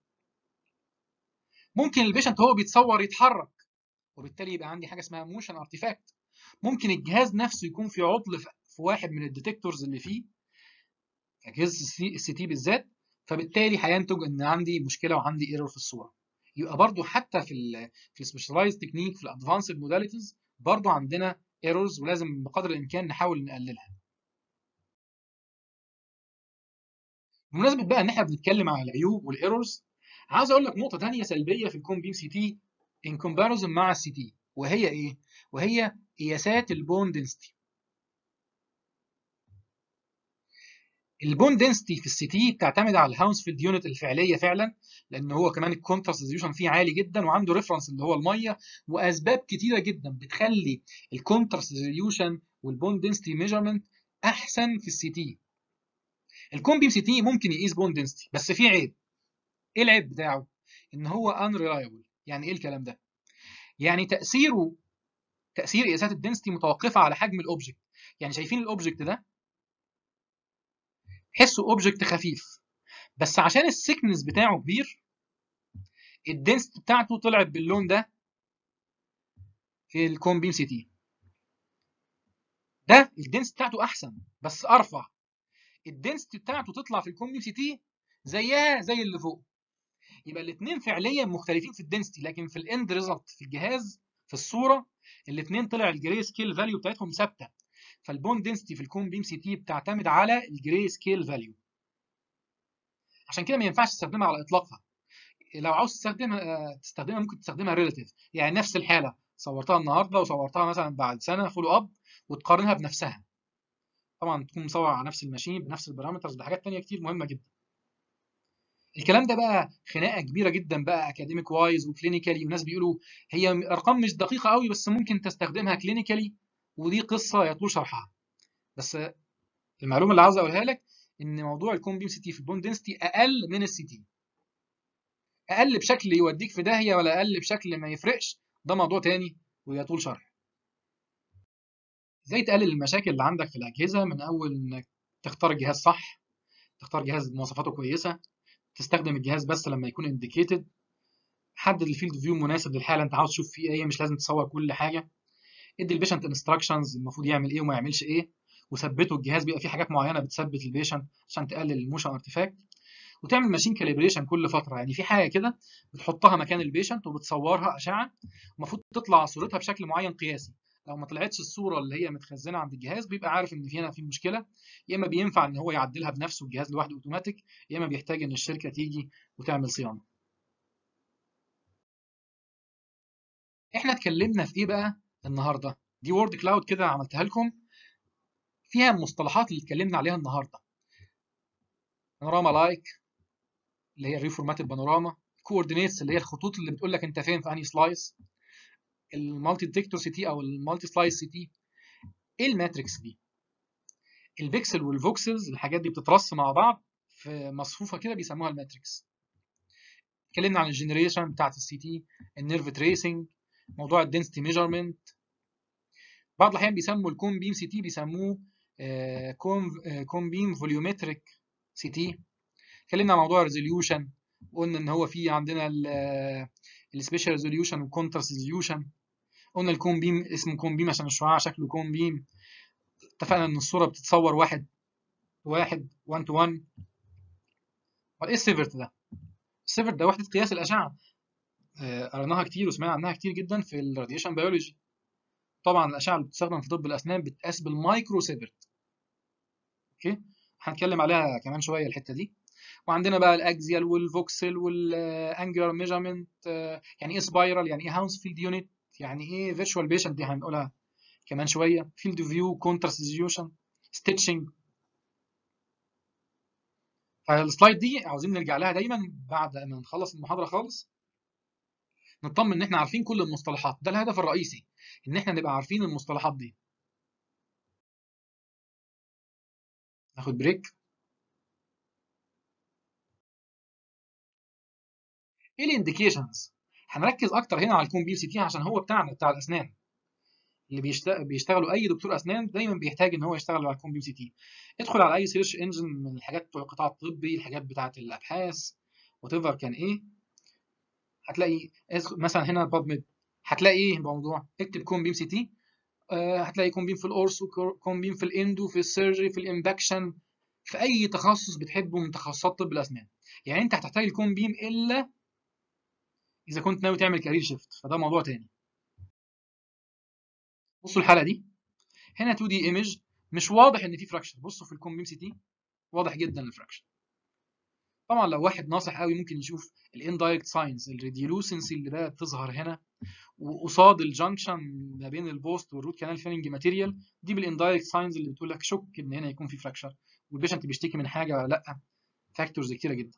ممكن البيشنت هو بيتصور يتحرك، وبالتالي يبقى عندي حاجه اسمها موشن ارتيفاكت. ممكن الجهاز نفسه يكون في عطل في واحد من الديتكتورز اللي فيه، اجهزه السي تي بالذات، فبالتالي هينتج ان عندي مشكله وعندي ايرور في الصوره. يبقى برضو حتى في السبيشاليز تكنيك في الادفانسد موداليتيز برضو عندنا ايرورز، ولازم بقدر الامكان نحاول نقللها. بمناسبه بقى ان احنا بنتكلم على العيوب والايرورز، عاوز اقول لك نقطه ثانيه سلبيه في الكوم بيم سي تي ان كومباريزون مع السي تي، وهي ايه؟ وهي قياسات البون دنسيتي. البون دنسيتي في السي تي بتعتمد على الهاونسفيلد يونت الفعليه فعلا، لان هو كمان الكونتراست ريزوليوشن فيه عالي جدا وعنده ريفرنس اللي هو الميه، واسباب كتيره جدا بتخلي الكونتراست ريزوليوشن والبون دنسيتي ميجرمنت احسن في السي تي. الكوم بيم سي تي ممكن يقيس بون دنسيتي بس في عيب. ايه العيب بتاعه؟ ان هو unreliable. يعني ايه الكلام ده؟ يعني تاثير قياسات الدنسيتي متوقفه على حجم الاوبجكت. يعني شايفين الاوبجكت ده، تحسه اوبجكت خفيف، بس عشان السكنس بتاعه كبير الدنسيتي بتاعته طلعت باللون ده في الكوم بيم سي تي. ده الدنسيتي بتاعته احسن بس ارفع، الدنسيتي بتاعته تطلع في الكوم بيم سي تي زيها زي اللي فوق. يبقى الاثنين فعليا مختلفين في الدنسيتي، لكن في الاند ريزلت في الجهاز في الصوره الاثنين طلع الجري سكيل فاليو بتاعتهم ثابته. فالبون دنسيتي في الكوم بيم سي تي بتعتمد على الجري سكيل فاليو، عشان كده ما ينفعش تستخدمها على اطلاقها. لو عاوز تستخدمها ممكن تستخدمها ريلاتيف، يعني نفس الحاله صورتها النهارده وصورتها مثلا بعد سنه فولو اب وتقارنها بنفسها. طبعا تكون مصور على نفس الماشين بنفس البارامترز بحاجات ثانيه كتير مهمه جدا. الكلام ده بقى خناقه كبيره جدا بقى اكاديميك وايز وكلينيكالي، وناس بيقولوا هي ارقام مش دقيقه قوي بس ممكن تستخدمها كلينيكالي، ودي قصه يطول شرحها. بس المعلومه اللي عاوز اقولها لك ان موضوع الكوم بيم سي تي في البون دنسيتي اقل من السي تي. اقل بشكل يوديك في داهيه ولا اقل بشكل ما يفرقش، ده موضوع تاني ويطول شرح. ازاي تقلل المشاكل اللي عندك في الاجهزه؟ من اول انك تختار الجهاز صح، تختار جهاز مواصفاته كويسه، تستخدم الجهاز بس لما يكون انديكيتد، حدد الفيلد فيو مناسب للحاله انت عاوز تشوف فيه ايه، مش لازم تصور كل حاجه. ادي البيشنت انستراكشنز المفروض يعمل ايه وما يعملش ايه، وثبته. الجهاز بيبقى فيه حاجات معينه بتثبت البيشنت عشان تقلل الموشن ارتفاكت، وتعمل ماشين كاليبريشن كل فتره. يعني في حاجه كده بتحطها مكان البيشنت وبتصورها اشعه، المفروض تطلع صورتها بشكل معين قياسي لو ما طلعتش الصوره اللي هي متخزنه عند الجهاز بيبقى عارف ان هنا في مشكله، يا اما بينفع ان هو يعدلها بنفسه الجهاز لوحده اوتوماتيك، يا اما بيحتاج ان الشركه تيجي وتعمل صيانه. احنا اتكلمنا في ايه بقى النهارده؟ دي وورد كلاود كده عملتها لكم، فيها المصطلحات اللي اتكلمنا عليها النهارده. بانوراما لايك اللي هي الريفورمات البانوراما، كوردينيتس اللي هي الخطوط اللي بتقول لك انت فين في انهي سلايس، المالتي ديتكتور سي تي او المالتي سلايس سي تي. ايه الماتريكس دي؟ البيكسل والفوكسلز الحاجات دي بتترص مع بعض في مصفوفه كده بيسموها الماتريكس. اتكلمنا عن الجنريشن بتاعت السي تي، النيرف تريسنج، موضوع الدنسيتي ميجرمنت. بعض الاحيان بيسموا الكون بيم سي تي بيسموه كون بيم فوليومتريك سي تي. اتكلمنا عن موضوع الريزوليوشن، قلنا ان هو في عندنا السبيشال ريزوليوشن والكونتراست ريزوليوشن. قلنا الكون بيم اسمه كون بيم عشان الشعاع شكله كون بيم. اتفقنا ان الصوره بتتصور واحد تو واحد. ايه السيفرت ده؟ السيفرت ده وحده قياس الاشعه، قريناها كتير وسمعنا عنها كتير جدا في الراديشن بيولوجي. طبعا الاشعه اللي بتستخدم في طب الاسنان بتقاس بالمايكرو سيفرت. اوكي، هنتكلم عليها كمان شويه الحته دي. وعندنا بقى الاكزيال والفوكسل والانجلر ميجرمنت، يعني ايه سبايرال، يعني ايه هاونسفيلد يونت، يعني ايه فيرتشوال بيشنت، دي هنقولها كمان شويه. فيلد فيو، كونتراست ريزوليوشن، ستيتشنج. فالسلايد دي عاوزين نرجع لها دايما بعد ما نخلص المحاضره خالص، نطمن ان احنا عارفين كل المصطلحات. ده الهدف الرئيسي، ان احنا نبقى عارفين المصطلحات دي. ناخد بريك. ايه الانديكيشنز؟ هنركز اكتر هنا على الكون بي سي تي عشان هو بتاعنا بتاع الاسنان. اللي بيشتغلوا اي دكتور اسنان دايما بيحتاج ان هو يشتغل على الكون بي سي تي. ادخل على اي سيرش انجن من الحاجات بتوع القطاع الطبي، الحاجات بتاعه الابحاث، وات ايفر كان ايه، هتلاقي مثلا هنا باب ميد، هتلاقي ايه الموضوع؟ اكتب كون بيم سي تي، هتلاقي كون بيم في الاورثو، كون بيم في الاندو، في السيرجري، في الامباكشن، في اي تخصص بتحبه من تخصصات طب الاسنان. يعني انت هتحتاج الكون بيم الا اذا كنت ناوي تعمل كارير شيفت، فده موضوع تاني. بصوا الحلقه دي، هنا 2 دي ايمج، مش واضح ان في فراكشر. بصوا في الكون بيم سي تي واضح جدا الفراكشر. طبعا لو واحد ناصح قوي ممكن يشوف الاندايركت ساينز، الريديولوسنسي اللي بقت تظهر هنا وقصاد الجنكشن ما بين البوست والروت كانال فيلنج ماتيريال، دي بالاندايركت ساينز اللي بتقول لك شك ان هنا يكون في فراكشر والبيشنت بيشتكي من حاجه ولا لا. فاكتورز كتيره جدا.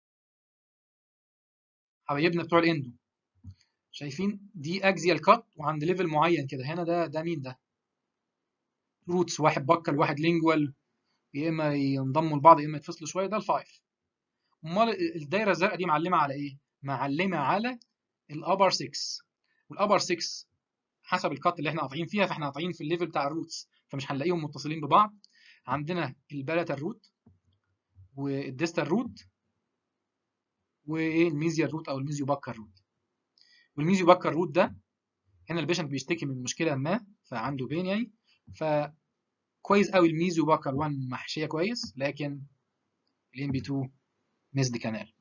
حبايبنا بتوع الاندو، شايفين دي اكزيال كات وعند ليفل معين كده. هنا ده مين ده؟ روتس، واحد بكل واحد لينجوال، يا اما ينضموا لبعض يا اما يتفصلوا شويه. ده الفايف. امال الدايره الزرقاء دي معلمه على ايه؟ معلمه على الابر 6. والابر 6 حسب الكات اللي احنا قاطعين فيها، فاحنا قاطعين في الليفل بتاع الروتس فمش هنلاقيهم متصلين ببعض. عندنا البالاتال روت والديستال روت وايه الميزيال روت او الميزيو باكر روت. والميزيو باكر روت ده هنا البيشنت بيشتكي من مشكله ما فعنده بين يعني، فكويس قوي الميزيو باكر 1 محشيه كويس، لكن الام بي 2 ميزد كانال.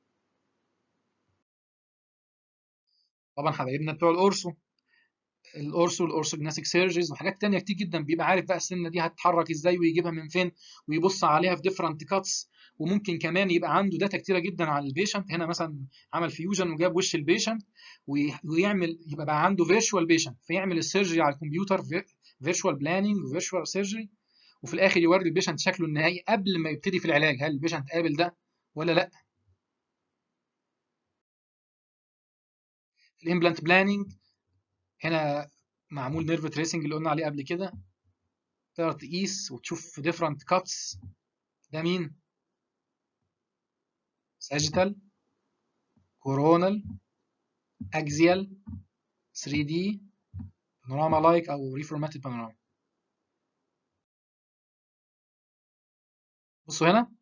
طبعا حبايبنا بتوع الاورسو والاورثوجناسيك سيرجيز وحاجات تانية كتير جدا، بيبقى عارف بقى السنه دي هتتحرك ازاي ويجيبها من فين ويبص عليها في ديفرنت كاتس. وممكن كمان يبقى عنده داتا كتيره جدا عن البيشنت. هنا مثلا عمل فيوجن وجاب وش البيشنت ويعمل، يبقى بقى عنده فيرتشوال بيشنت فيعمل السيرجري على الكمبيوتر، فيرتشوال بلاننج وفيرتشوال سيرجري، وفي الاخر يوري البيشنت شكله النهائي قبل ما يبتدي في العلاج، هل البيشنت قابل ده ولا لا. الامبلانت بلاننج هنا معمول نيرف تريسنج اللي قلنا عليه قبل كده، تقدر تقيس وتشوف في ديفرنت كاتس. ده مين؟ ساجيتال، كورونال، اكزيال، 3 دي، بانوراما لايك او ريفورماتد بانوراما. بصوا هنا،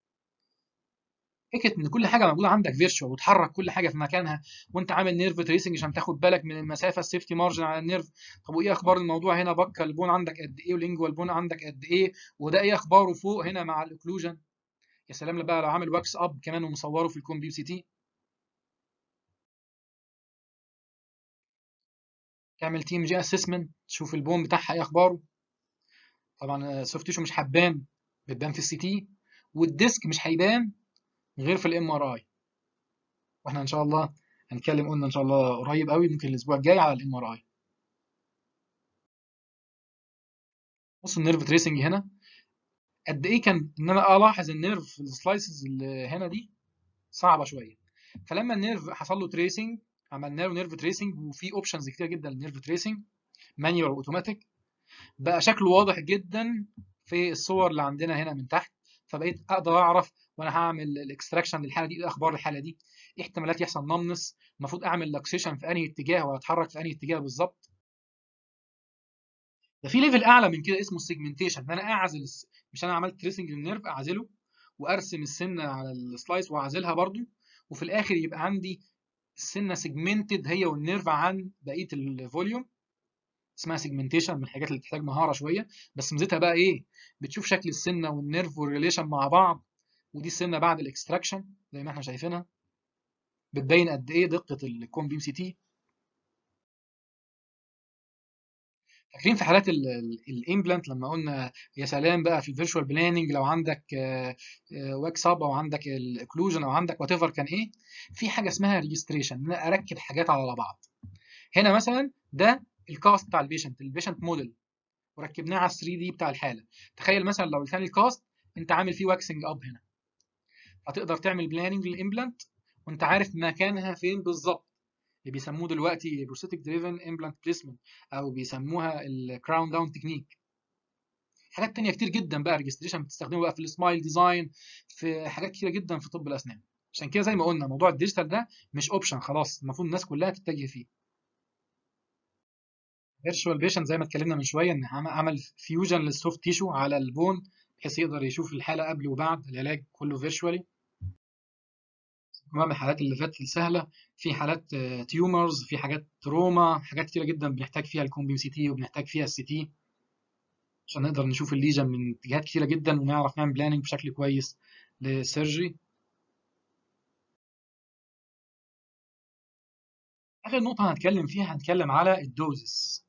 فكره ان كل حاجه موجوده عندك فيرتشوال وتحرك كل حاجه في مكانها، وانت عامل نيرف تريسنج عشان تاخد بالك من المسافه، السيفتي مارجن على النيرف. طب وايه اخبار الموضوع هنا؟ بكا البون عندك قد ايه ولينجوال بون عندك قد ايه، وده ايه اخباره فوق هنا مع الاوكلوجن. يا سلام بقى لو عامل واكس اب كمان ومصوره في الكمبيوتر سي تي. تعمل تي ام جي اسسمنت، تشوف البون بتاعها ايه اخباره. طبعا السوفت تيشو مش هتبان، بتبان في السي تي، والديسك مش هيبان غير في الام ار اي. واحنا ان شاء الله هنتكلم، قلنا ان شاء الله قريب قوي، ممكن الاسبوع الجاي، على الام ار اي. بص النيرف تريسنج هنا قد ايه كان ان انا الاحظ النيرف في السلايسز اللي هنا دي صعبه شويه. فلما النيرف حصل له تريسنج، عملنا له نيرف تريسنج، وفي اوبشنز كتير جدا للنيرف تريسنج، مانيوال اوتوماتيك، بقى شكله واضح جدا في الصور اللي عندنا هنا من تحت. فبقيت اقدر اعرف وانا هعمل الاكستراكشن للحاله دي ايه اخبار الحاله دي، ايه احتمالات يحصل نمنس، المفروض اعمل لاكسيشن في انهي اتجاه ولا اتحرك في انهي اتجاه بالظبط. ده في ليفل اعلى من كده اسمه السيجمنتيشن، ان انا اعزل مش انا عملت تريسنج للنيرف اعزله وارسم السنه على السلايس واعزلها برضو، وفي الاخر يبقى عندي السنه سيجمنتد هي والنيرف عن بقيه الفوليوم. اسمها سيجمنتيشن، من الحاجات اللي بتحتاج مهاره شويه، بس ميزتها بقى ايه؟ بتشوف شكل السنه والنيرف والريليشن مع بعض، ودي السنه بعد الاكستراكشن زي ما احنا شايفينها، بتبين قد ايه دقه الكون بيم سي تي. فاكرين في حالات الامبلانت لما قلنا يا سلام بقى في الفيرتشوال بلاننج لو عندك واكس اب او عندك الاكلوجن او عندك وات ايفر كان ايه، في حاجه اسمها ريجستريشن، ان انا اركب حاجات على بعض. هنا مثلا ده الكاست بتاع البيشنت موديل، وركبناه على 3 دي بتاع الحاله. تخيل مثلا لو كان الكاست انت عامل فيه واكسنج اب هنا، هتقدر تعمل بلاننج للامبلانت وانت عارف مكانها فين بالظبط، اللي بيسموه دلوقتي بروستاتيك دريفن امبلانت بليسمنت، او بيسموها الكراون داون تكنيك. حاجات تانية كتير جدا بقى ريجستريشن بتستخدمه بقى في السمايل ديزاين، في حاجات كتيرة جدا في طب الاسنان. عشان كده زي ما قلنا موضوع الديجيتال ده مش اوبشن خلاص، المفروض الناس كلها تتجه فيه. فيرتشوال بيشنت زي ما اتكلمنا من شويه، ان عمل فيوجن للسوفت تيشو على البون، بحيث يقدر يشوف الحاله قبل وبعد العلاج كله فيرتشوالي. كمان من الحالات اللي فاتت السهله، في حالات تيومرز، في حاجات تروما، حاجات كتيره جدا بنحتاج فيها الكومبيم سي تي وبنحتاج فيها السي تي، عشان نقدر نشوف الليجن من اتجاهات كتيره جدا ونعرف نعمل بلاننج بشكل كويس للسيرجري. اخر نقطه هنتكلم فيها، هنتكلم على الدوزس.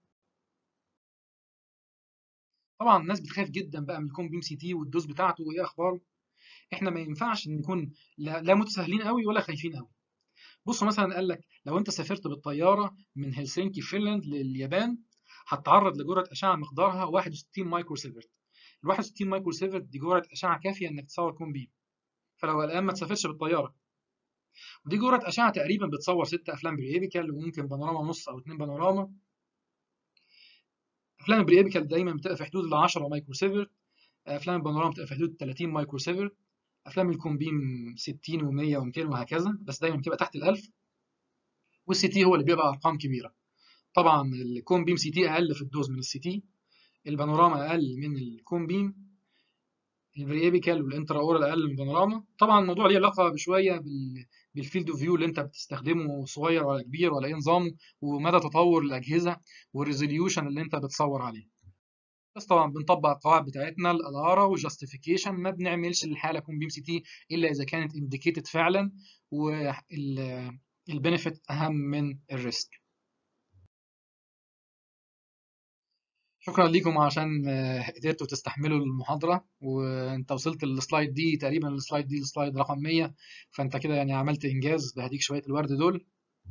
طبعا الناس بتخاف جدا بقى من الكومبيم سي تي والدوز بتاعته وايه اخباره. احنا ما ينفعش نكون لا متساهلين قوي ولا خايفين قوي. بصوا مثلا قال لك لو انت سافرت بالطياره من هلسنكي فنلند لليابان، هتتعرض لجرعه اشعه مقدارها 61 مايكرو سيفرت. ال 61 مايكرو سيفرت دي جرعه اشعه كافيه انك تصور كون بيم، فلو الان ما تسافرش بالطياره. ودي جرعه اشعه تقريبا بتصور 6 افلام بريبيكال، وممكن بانوراما نص او 2 بانوراما. افلام البريبيكال دايما بتبقى في حدود ال 10 مايكرو سيفرت، افلام البانوراما بتبقى في حدود 30 مايكرو سيفرت، افلام الكومبيم 60 و100 و200 وهكذا، بس دايما بتبقى تحت ال1000. والسي تي هو اللي بيبقى ارقام كبيره. طبعا الكون بيم سي تي اقل في الدوز من السي تي، البانوراما اقل من الكون بيم، الفريابيكال والانترا اورال اقل من البانوراما. طبعا الموضوع ليه علاقه بشويه بالفيلد اوف فيو اللي انت بتستخدمه، صغير ولا كبير ولا ايه نظامه، ومدى تطور الاجهزه والريزوليوشن اللي انت بتصور عليه. بس طبعا بنطبق القواعد بتاعتنا الاداره والجاستيفيكيشن، ما بنعملش الحاله كون بيم سي تي الا اذا كانت انديكيتد فعلا، والبنفيت اهم من الريسك. شكرا ليكم عشان قدرتوا تستحملوا المحاضرة، وانت وصلت للسلايد دي تقريبا، السلايد رقم 100، فانت كده يعني عملت انجاز، بهديك شوية الورد دول.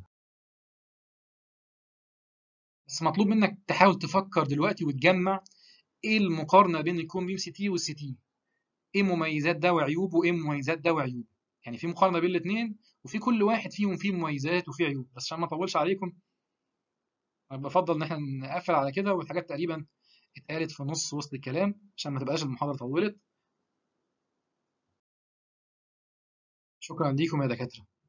بس مطلوب منك تحاول تفكر دلوقتي وتجمع ايه المقارنة بين الكون بيم سي تي والسي تي، ايه مميزات ده وعيوب، وايه مميزات ده وعيوب. يعني في مقارنة بين الاثنين، وفي كل واحد فيهم فيه مميزات وفيه عيوب. بس عشان ما اطولش عليكم، أنا بفضل ان احنا نقفل على كده، والحاجات تقريبا اتقالت في نص وسط الكلام عشان ما تبقاش المحاضرة طولت. شكرا ليكم يا دكاترة.